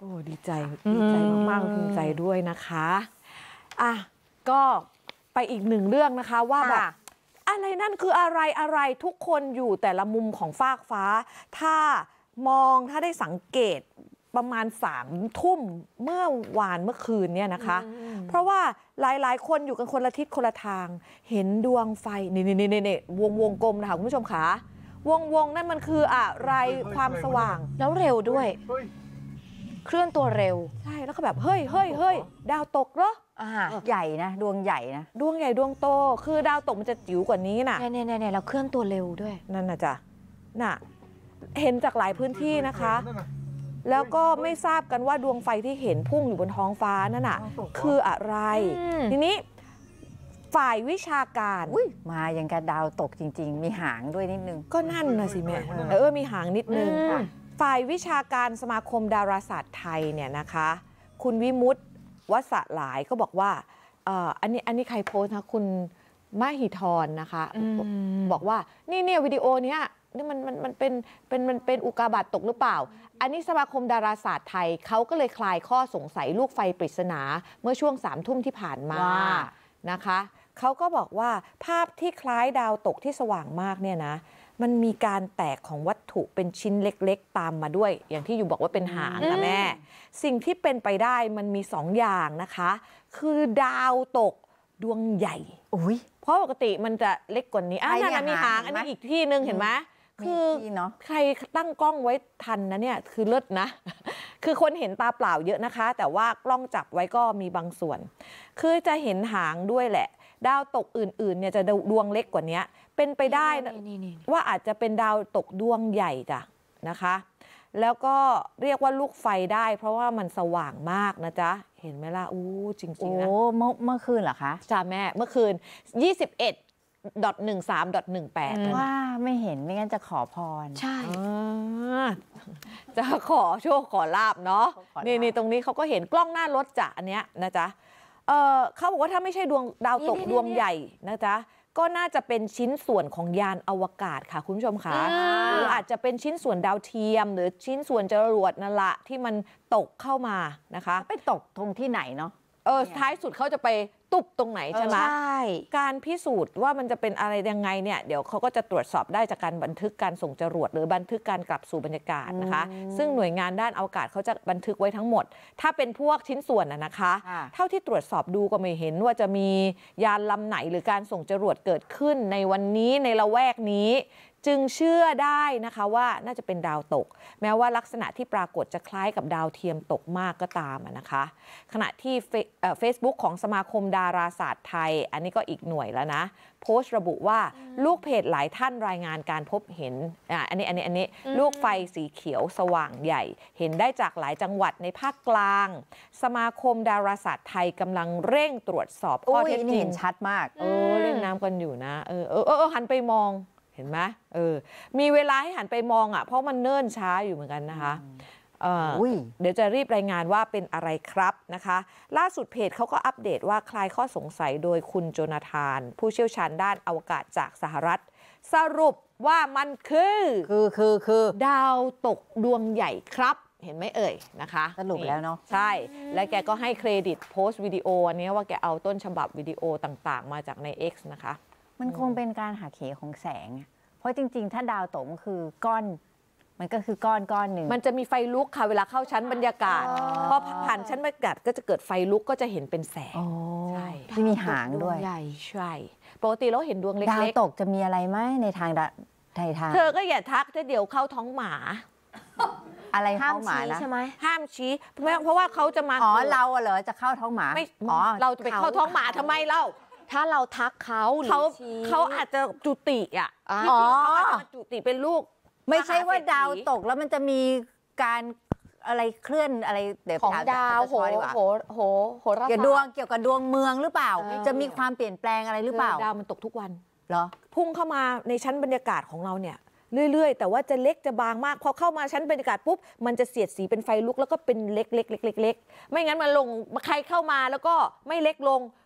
อ้ดีใจดีใจมากๆภูมิใจด้วยนะคะอ่ะก็ไปอีกหนึ่งเรื่องนะคะว่าแบบอะไรนั่นคืออะไรอะไรทุกคนอยู่แต่ละมุมของฟากฟ้าถ้ามองถ้าได้สังเกตประมาณสามทุ่มเมื่อวานเมื่อคืนเนี่ยนะคะเพราะว่าหลายๆคนอยู่กันคนละทิศคนละทางเห็นดวงไฟนี่นี่นี่นี่วงวงกลมนะคะคุณผู้ชมคะวงวงนั่นมันคืออะไรความสว่างแล้วเร็วด้วยเคลื่อนตัวเร็วใช่แล้วก็แบบเฮ้ยเฮ้ยเฮ้ยดาวตกเหรออ่าใหญ่นะดวงใหญ่นะดวงใหญ่ดวงโตคือดาวตกมันจะจิ๋วกว่านี้น่ะเนี่ยเนี่ยเนี่ยเราเคลื่อนตัวเร็วด้วยนั่นน่ะจ้ะน่ะเห็นจากหลายพื้นที่นะคะแล้วก็ไม่ทราบกันว่าดวงไฟที่เห็นพุ่งอยู่บนท้องฟ้านั่นน่ะคืออะไรทีนี้ฝ่ายวิชาการมาอย่างกับดาวตกจริงๆมีหางด้วยนิดนึงก็นั่นน่ะสิแม่เออมีหางนิดนึงฝ่ายวิชาการสมาคมดาราศาสตร์ไทยเนี่ยนะคะคุณวิมุตติวสหลายก็บอกว่าเอ่ออันนี้อันนี้ใครโพสต์นะคุณมหิธรนะคะบอกว่านี่เนี่ยวิดีโอเนี้ยนี่มันมันมันเป็นเป็นมันเป็นอุกาบาตตกหรือเปล่าอันนี้สมาคมดาราศาสตร์ไทยเขาก็เลยคลายข้อสงสัยลูกไฟปริศนาเมื่อช่วงสามทุ่มที่ผ่านมานะคะเขาก็บอกว่าภาพที่คล้ายดาวตกที่สว่างมากเนี่ยนะมันมีการแตกของวัตถุเป็นชิ้นเล็กๆตามมาด้วยอย่างที่อยู่บอกว่าเป็นหางนะแม่สิ่งที่เป็นไปได้มันมีสองอย่างนะคะคือดาวตกดวงใหญ่เพราะปกติมันจะเล็กกว่านี้อ่ะนั่นมีหางอันนี้อีกที่นึงเห็นไหมคือใครตั้งกล้องไว้ทันนะเนี่ยคือเลิศนะคือคนเห็นตาเปล่าเยอะนะคะแต่ว่ากล้องจับไว้ก็มีบางส่วนคือจะเห็นหางด้วยแหละดาวตกอื่นๆเนี่ยจะดวงเล็กกว่านี้เป็นไปได้ว่าอาจจะเป็นดาวตกดวงใหญ่จ้ะนะคะแล้วก็เรียกว่าลูกไฟได้เพราะว่ามันสว่างมากนะจ๊ะเห็นไหมล่ะอู้จริงๆนะโอ้เมื่อเมื่อคืนเหรอคะจ้าแม่เมื่อคืนยี่สิบเอ็ดดอทหนึ่งสามดอทหนึ่งแปดว่าไม่เห็นไม่งั้นจะขอพรใช่จะขอโชคขอลาบเนาะนี่นี่ตรงนี้เขาก็เห็นกล้องหน้ารถจ้ะอันเนี้ยนะจ๊ะเออเขาบอกว่าถ้าไม่ใช่ดวงดาวตกดวงใหญ่นะจ๊ะก็น่าจะเป็นชิ้นส่วนของยานอวกาศค่ะคุณผู้ชมคะหรืออาจจะเป็นชิ้นส่วนดาวเทียมหรือชิ้นส่วนจรวดนั่นแหละที่มันตกเข้ามานะคะไปตกตรงที่ไหนเนาะเออท้ายสุดเขาจะไปตุบตรงไหนใช่ไหมใช่การพิสูจน์ว่ามันจะเป็นอะไรยังไงเนี่ยเดี๋ยวเขาก็จะตรวจสอบได้จากการบันทึกการส่งจรวดหรือบันทึกการกลับสู่บรรยากาศนะคะซึ่งหน่วยงานด้านอวกาศเขาจะบันทึกไว้ทั้งหมดถ้าเป็นพวกชิ้นส่วนน่ะนะคะเท่าที่ตรวจสอบดูก็ไม่เห็นว่าจะมียานลำไหนหรือการส่งจรวดเกิดขึ้นในวันนี้ในละแวกนี้จึงเชื่อได้นะคะว่าน่าจะเป็นดาวตกแม้ว่าลักษณะที่ปรากฏจะคล้ายกับดาวเทียมตกมากก็ตามนะคะขณะที่เฟซบุ๊กของสมาคมดาราศาสตร์ไทยอันนี้ก็อีกหน่วยแล้วนะโพสต์ระบุว่าลูกเพจหลายท่านรายงานการพบเห็นอ่ะอันนี้อันนี้อันนี้ลูกไฟสีเขียวสว่างใหญ่เห็นได้จากหลายจังหวัดในภาคกลางสมาคมดาราศาสตร์ไทยกำลังเร่งตรวจสอบข้อเท็จจริงเห็นชัดมากเออเล่นน้ำกันอยู่นะเออเออเออหันไปมองเห็นไหมเออมีเวลาให้หันไปมองอ่ะเพราะมันเนิ่นช้าอยู่เหมือนกันนะคะเออเดี๋ยวจะรีบรายงานว่าเป็นอะไรครับนะคะล่าสุดเพจเขาก็อัปเดตว่าคลายข้อสงสัยโดยคุณโจนาธานผู้เชี่ยวชาญด้านอวกาศจากสหรัฐสรุปว่ามันคือคือคือคือดาวตกดวงใหญ่ครับเห็นไหมเอ่ยนะคะสรุปแล้วเนาะใช่และแกก็ให้เครดิตโพสต์วิดีโออันนี้ว่าแกเอาต้นฉบับวิดีโอต่างๆมาจากใน X นะคะมันคงเป็นการหักเหของแสงเพราะจริงๆถ้าดาวตกมันคือก้อนมันก็คือก้อนก้อนหนึ่งมันจะมีไฟลุกค่ะเวลาเข้าชั้นบรรยากาศพอผ่านชั้นบรรยากาศก็จะเกิดไฟลุกก็จะเห็นเป็นแสงใช่ที่มีหางด้วยใหญ่ใช่ปกติเราเห็นดวงเล็กๆดาวตกจะมีอะไรไหมในทางในทางเธอก็อย่าทักเดี๋ยวเข้าท้องหมาอะไรเข้าหมานะใช่ไหมห้ามชี้เพราะว่าเขาจะมาอ๋อเราเหรอจะเข้าท้องหมาไม่อ๋อเราจะไปเข้าท้องหมาทำไมเล่าถ้าเราทักเขาเขาเขาอาจจะจุติอ่ะอ๋อเขาอาจจะมาจุติเป็นลูกไม่ใช่ว่าดาวตกแล้วมันจะมีการอะไรเคลื่อนอะไรเดี๋ยวของดาวโหโหโหโหราศาสตร์เกี่ยวดวงเกี่ยวกับดวงเมืองหรือเปล่าจะมีความเปลี่ยนแปลงอะไรหรือเปล่าดาวมันตกทุกวันเหรอพุ่งเข้ามาในชั้นบรรยากาศของเราเนี่ยเรื่อยๆแต่ว่าจะเล็กจะบางมากพอเข้ามาชั้นบรรยากาศปุ๊บมันจะเสียดสีเป็นไฟลุกแล้วก็เป็นเล็กๆๆๆๆไม่งั้นมันลงใครเข้ามาแล้วก็ไม่เล็กลง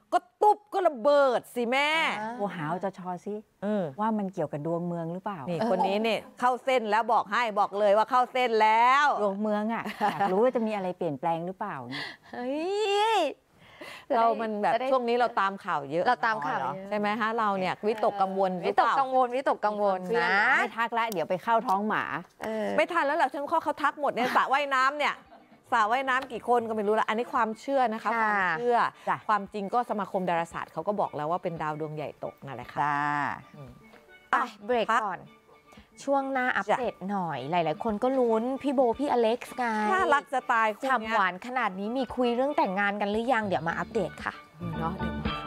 ก็ตุ๊บก็ระเบิดสิแม่โทรหาอจช.ซิว่ามันเกี่ยวกับดวงเมืองหรือเปล่านี่คนนี้เนี่ยเข้าเส้นแล้วบอกให้บอกเลยว่าเข้าเส้นแล้วดวงเมืองอ่ะอยากรู้ว่าจะมีอะไรเปลี่ยนแปลงหรือเปล่าเฮ้ยเรามันแบบช่วงนี้เราตามข่าวเยอะเราตามข่าวใช่ไหมฮะเราเนี่ยวิตกกังวลวิตกกังวลวิตกกังวลนะไม่ทักแล้วเดี๋ยวไปเข้าท้องหมาไม่ทันแล้วแหละฉันข้อเขาทักหมดเนี่ยสระว่ายน้ำเนี่ยสระว่ายน้ำกี่คนก็ไม่รู้ละอันนี้ความเชื่อนะคะความเชื่อความจริงก็สมาคมดาราศาสตร์เขาก็บอกแล้วว่าเป็นดาวดวงใหญ่ตกนั่นแหละค่ะไปเบรกก่อนช่วงหน้าอัปเดตหน่อยหลายๆคนก็ลุ้นพี่โบพี่อเล็กซ์ไงน่ารักจะตายฉ่ำหวานขนาดนี้มีคุยเรื่องแต่งงานกันหรือยังเดี๋ยวมาอัปเดตค่ะเนาะเดี๋ยวมา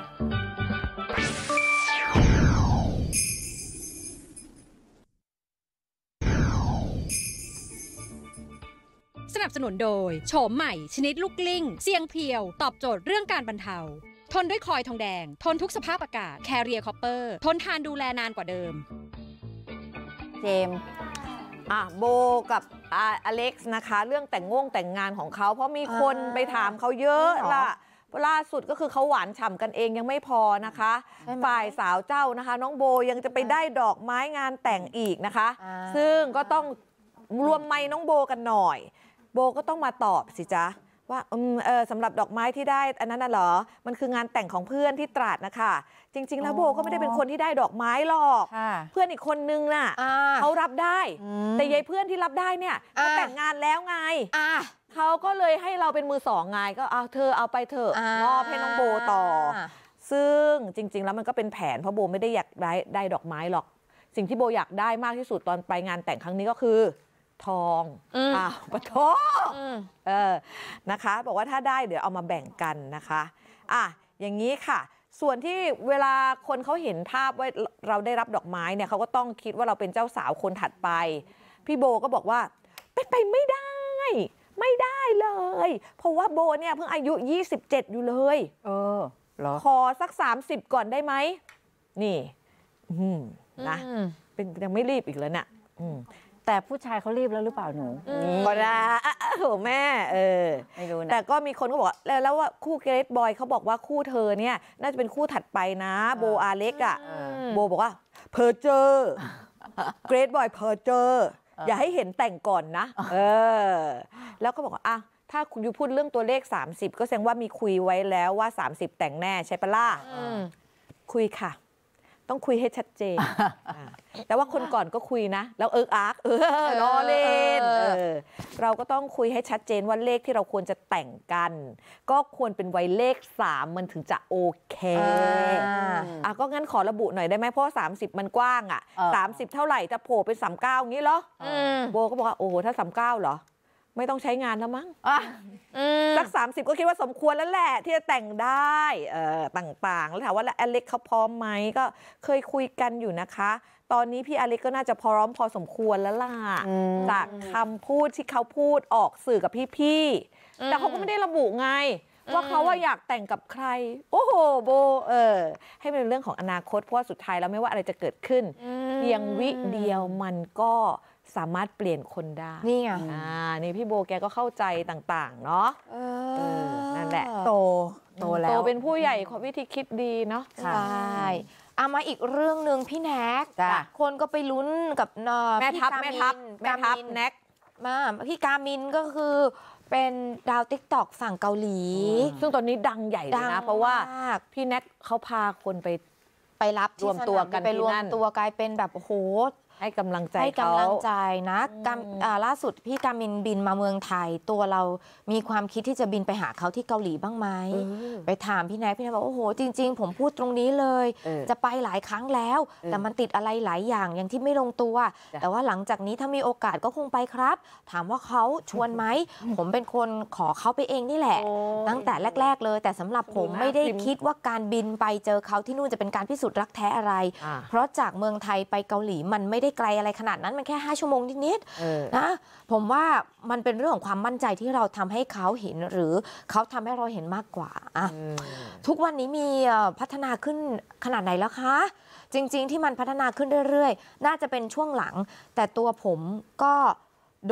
สนับสนุนโดยโฉมใหม่ชนิดลูกกลิ้งเสียงเพียวตอบโจทย์เรื่องการบรรเทาทนด้วยคอยทองแดงทนทุกสภาพอากาศแคเรียคอปเปอร์ทนทานดูแลนานกว่าเดิมเจมอ่ะโบกับอเล็กซ์นะคะเรื่องแต่งงงแต่งงานของเขาเพราะมีคนไปถามเขาเยอะล่ะล่าสุดก็คือเขาหวานฉ่ำกันเองยังไม่พอนะคะฝ่ายสาวเจ้านะคะน้องโบยังจะไปได้ดอกไม้งานแต่งอีกนะคะซึ่งก็ต้องรวมไมค์น้องโบกันหน่อยโบก็ต้องมาตอบสิจ๊ะว่าเออสำหรับดอกไม้ที่ได้อันนั้นน่ะเหรอมันคืองานแต่งของเพื่อนที่ตราดนะคะจริงๆแล้วโบก็ไม่ได้เป็นคนที่ได้ดอกไม้หรอกเพื่อนอีกคนนึงน่ะเขารับได้แต่ยายเพื่อนที่รับได้เนี่ยเขาแต่งงานแล้วไงเขาก็เลยให้เราเป็นมือสองไงก็เอาเธอเอาไปเถอะมอบให้น้องโบต่อซึ่งจริงๆแล้วมันก็เป็นแผนเพราะโบไม่ได้อยากได้ได้ดอกไม้หรอกสิ่งที่โบอยากได้มากที่สุดตอนไปงานแต่งครั้งนี้ก็คือทองอ้าวปะทองเออนะคะบอกว่าถ้าได้เดี๋ยวเอามาแบ่งกันนะคะอ่ะอย่างนี้ค่ะส่วนที่เวลาคนเขาเห็นภาพว่าเราได้รับดอกไม้เนี่ยเขาก็ต้องคิดว่าเราเป็นเจ้าสาวคนถัดไปพี่โบก็บอกว่าไปไปไม่ได้ไม่ได้เลยเพราะว่าโบเนี่ยเพิ่งอายุยี่สิบเจ็ดอยู่เลยเออเหรอขอสักสามสิบก่อนได้ไหมนี่นะเป็นยังไม่รีบอีกแล้วเนี่ยแต่ผู้ชายเขารีบแล้วหรือเปล่าหนูก็ได้โหแม่เออไม่รู้นะแต่ก็มีคนก็บอกแล้วแล้วว่าคู่เกรทบอยเขาบอกว่าคู่เธอเนี่ยน่าจะเป็นคู่ถัดไปนะโบอาเล็กอ่ะโบบอกว่าเพอเจอเกรทบอยเพอเจออย่าให้เห็นแต่งก่อนนะเออแล้วก็บอกว่าอ่ะถ้าคุณยูพูดเรื่องตัวเลขสามสิบก็แสดงว่ามีคุยไว้แล้วว่าสามสิบแต่งแน่ใช่ปะล่ะคุยค่ะต้องคุยให้ชัดเจนแต่ว่าคนก่อนก็คุยนะแล้วเอิกอาร์กเออล้อเล่นเราก็ต้องคุยให้ชัดเจนว่าเลขที่เราควรจะแต่งกันก็ควรเป็นไว้เลขสามมันถึงจะโอเคอ่ะก็งั้นขอระบุหน่อยได้ไหมเพราะสามสิบมันกว้างอ่ะสามสิบเท่าไหร่จะโผล่เป็นสามสิบเก้าอย่างนี้เหรอโบก็บอกว่าโอ้โหถ้าสามสิบเก้าเหรอไม่ต้องใช้งานแล้วมั้งสักสามสิบก็คิดว่าสมควรแล้วแหละที่จะแต่งได้เอ่อต่างๆแล้วถามว่าแล้วอเล็กเขาพร้อมไหมก็เคยคุยกันอยู่นะคะตอนนี้พี่อเล็กก็น่าจะพร้อมพอสมควรแล้วล่ะจากคำพูดที่เขาพูดออกสื่อกับพี่ๆแต่เขาก็ไม่ได้ระบุไงว่าเขาว่าอยากแต่งกับใครโอ้โหโบเออให้เป็นเรื่องของอนาคตเพราะว่าสุดท้ายแล้วไม่ว่าอะไรจะเกิดขึ้นเพียงวิเดียวมันก็สามารถเปลี่ยนคนได้นี่ไงอ่านี่พี่โบแกก็เข้าใจต่างๆเนาะเออนั่นแหละโตโตแล้วโตเป็นผู้ใหญ่วิธีคิดดีเนาะใช่เอามาอีกเรื่องหนึ่งพี่แน็กคนก็ไปลุ้นกับแม่ทัพแม่ทัพแม่ทัพแน็กมาพี่กามินก็คือเป็นดาวติ๊กต็อกฝั่งเกาหลีซึ่งตอนนี้ดังใหญ่เลยนะเพราะว่าพี่แน็กเขาพาคนไปไปรับรวมตัวกันไปรวมตัวกลายเป็นแบบโอ้โหให้กำลังใจให้กำลังใจนะล่าสุดพี่กามินบินมาเมืองไทยตัวเรามีความคิดที่จะบินไปหาเขาที่เกาหลีบ้างไหมไปถามพี่แน็กพี่แน็กบอกโอ้โหจริงๆผมพูดตรงนี้เลยจะไปหลายครั้งแล้วแต่มันติดอะไรหลายอย่างอย่างที่ไม่ลงตัวแต่ว่าหลังจากนี้ถ้ามีโอกาสก็คงไปครับถามว่าเขาชวนไหมผมเป็นคนขอเขาไปเองนี่แหละตั้งแต่แรกๆเลยแต่สำหรับผมไม่ได้คิดว่าการบินไปเจอเขาที่นู่นจะเป็นการพิสูจน์รักแท้อะไรเพราะจากเมืองไทยไปเกาหลีมันไม่ได้ไกลอะไรขนาดนั้นมันแค่ห้าชั่วโมงนิดๆนะผมว่ามันเป็นเรื่องของความมั่นใจที่เราทำให้เขาเห็นหรือเขาทำให้เราเห็นมากกว่าอ่ะทุกวันนี้มีพัฒนาขึ้นขนาดไหนแล้วคะจริงๆที่มันพัฒนาขึ้นเรื่อยๆน่าจะเป็นช่วงหลังแต่ตัวผมก็โดด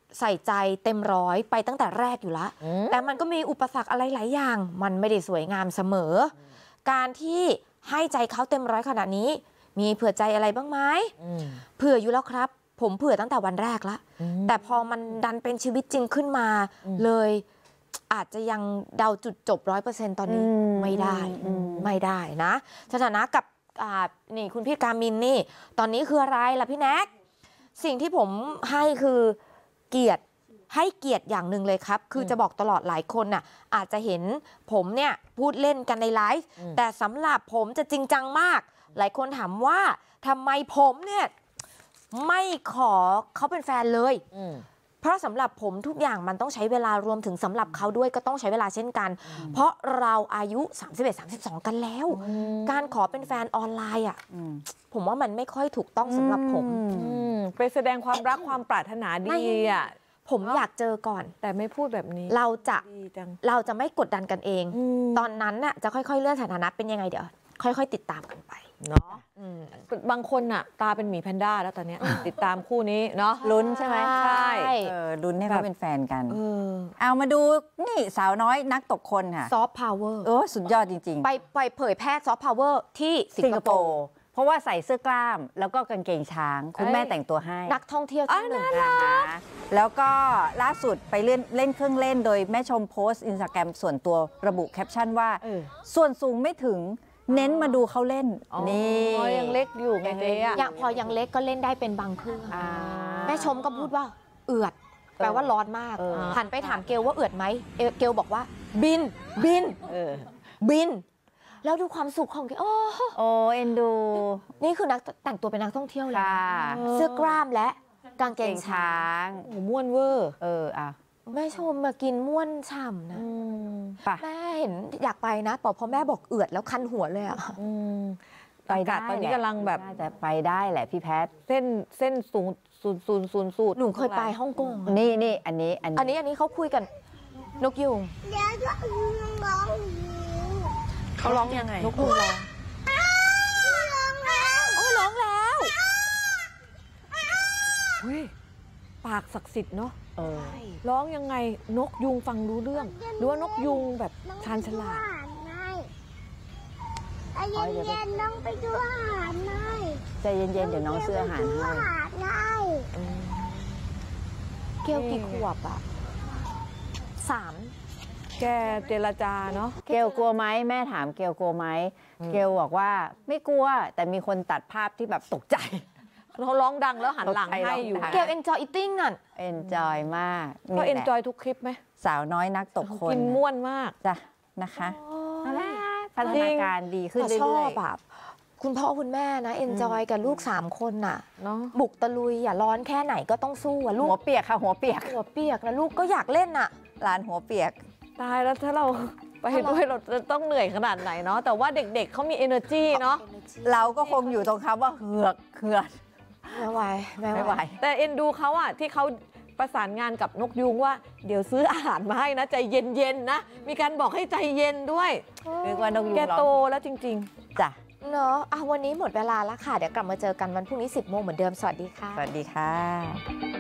ใส่ใจเต็มร้อยไปตั้งแต่แรกอยู่แล้วแต่มันก็มีอุปสรรคอะไรหลายอย่างมันไม่ได้สวยงามเสมอการที่ให้ใจเขาเต็มร้อยขนาดนี้มีเผื่อใจอะไรบ้างไหมเผื่ออยู่แล้วครับผมเผื่อตั้งแต่วันแรกแล้วแต่พอมันดันเป็นชีวิตจริงขึ้นมาเลยอาจจะยังเดาจุดจบร้อยเปอร์เซ็นต์ตอนนี้ไม่ได้ไม่ได้นะสถานะกับนี่คุณพี่กามินนี่ตอนนี้คืออะไรล่ะพี่แน็กสิ่งที่ผมให้คือเกียรติให้เกียรติอย่างหนึ่งเลยครับคือจะบอกตลอดหลายคนน่ะอาจจะเห็นผมเนี่ยพูดเล่นกันในไลฟ์แต่สำหรับผมจะจริงจังมากหลายคนถามว่าทำไมผมเนี่ยไม่ขอเขาเป็นแฟนเลยเพราะสำหรับผมทุกอย่างมันต้องใช้เวลารวมถึงสำหรับเขาด้วยก็ต้องใช้เวลาเช่นกันเพราะเราอายุสามสิบเอ็ด สามสิบสองกันแล้วการขอเป็นแฟนออนไลน์อ่ะผมว่ามันไม่ค่อยถูกต้องสำหรับผมไปแสดงความรักความปรารถนาดีอ่ะผมอยากเจอก่อนแต่ไม่พูดแบบนี้เราจะเราจะไม่กดดันกันเองตอนนั้นน่ะจะค่อยๆเลื่อนสถานะเป็นยังไงเดี๋ยวค่อยๆติดตามกันไปเนาะบางคนน่ะตาเป็นหมีแพนด้าแล้วตอนนี้ติดตามคู่นี้เนาะลุ้นใช่ไหมใช่ลุ้นให้เขาเป็นแฟนกันเอามาดูนี่สาวน้อยนักตกคนค่ะซอฟต์พาวเวอร์โอ้สุดยอดจริงๆไปไปเผยแพร่ซอฟต์พาวเวอร์ที่สิงคโปร์เพราะว่าใส่เสื้อกล้ามแล้วก็กางเกงช้างคุณแม่แต่งตัวให้นักท่องเที่ยวที่หนึ่งนะคะแล้วก็ล่าสุดไปเล่นเล่นเครื่องเล่นโดยแม่ชมโพสต์อินสตาแกรมส่วนตัวระบุแคปชั่นว่าส่วนสูงไม่ถึงเน้นมาดูเขาเล่นนี่ยังเล็กอยู่ไงเจ๊อะพอยังเล็กก็เล่นได้เป็นบางเครื่องแม่ชมก็พูดว่าเอือดแปลว่าร้อนมากหันไปถามเกลว่าเอือดไหมเกลบอกว่าบินบินบินแล้วดูความสุขของเกลโอ้โอ้เอ็นดูนี่คือนักแต่งตัวเป็นนักท่องเที่ยวเลยเสื้อกล้ามและกางเกงช้างโอ้ม้วนเวอร์เอออ่ะแม่ชมมากินม่วนฉ่ำนะแม่เห็นอยากไปนะแต่พอแม่บอกเอือดแล้วคันหัวเลยอ่ะไปได้ตอนนี้กำลังแบบจะไปได้แหละพี่แพทเส้นเส้นสูงศูนย์ศูนย์ศูนย์ศูนย์หนูเคยไปฮ่องกงนี่นี่อันนี้อันนี้อันนี้อันนี้เขาคุยกันนกยูงเขาร้องยังไงนกยูงร้องโอ้ร้องแล้วปากศักดิ์สิทธิ์เนาะร้องยังไงนกยูงฟังรู้เรื่องหรือว่านกยูงแบบชาญฉลาดใจเย็นๆน้องไปดูอาหารหน่อยใจเย็นๆเดี๋ยวน้องซื้ออาหารให้เกลกี่ขวบอ่ะสามแกเจรจาเนาะเกลกลัวไหมแม่ถามเกลกลัวไหมเกลบอกว่าไม่กลัวแต่มีคนตัดภาพที่แบบตกใจเขาร้องดังแล้วหันหลังให้อยู่เกล enjoy eating นั่น enjoy มากก็ enjoy ทุกคลิปไหมสาวน้อยนักตกคนกินม่วนมากจ้ะนะคะพัฒนาการดีขึ้นเรื่อยๆชอบแบบคุณพ่อคุณแม่นะ enjoy กับลูกสามคนน่ะบุกตะลุยอย่าร้อนแค่ไหนก็ต้องสู้อ่ะลูกหัวเปียกค่ะหัวเปียกหัวเปียกแล้วลูกก็อยากเล่นน่ะหลานหัวเปียกตายแล้วถ้าเราไปด้วยเราจะต้องเหนื่อยขนาดไหนเนาะแต่ว่าเด็กๆเขามี energy เนาะเราก็คงอยู่ตรงคำว่าเหือกเหือดไม่ไหวไม่ไหวแต่เอ็นดูเขาอะที่เขาประสานงานกับนกยูงว่าเดี๋ยวซื้ออาหารมาให้นะใจเย็นๆนะมีการบอกให้ใจเย็นด้วยนึกว่านกยูงแกโตแล้วจริงๆจ้ะเนาะวันนี้หมดเวลาแล้วค่ะเดี๋ยวกลับมาเจอกันวันพรุ่งนี้สิบโมงเหมือนเดิมสวัสดีค่ะสวัสดีค่ะ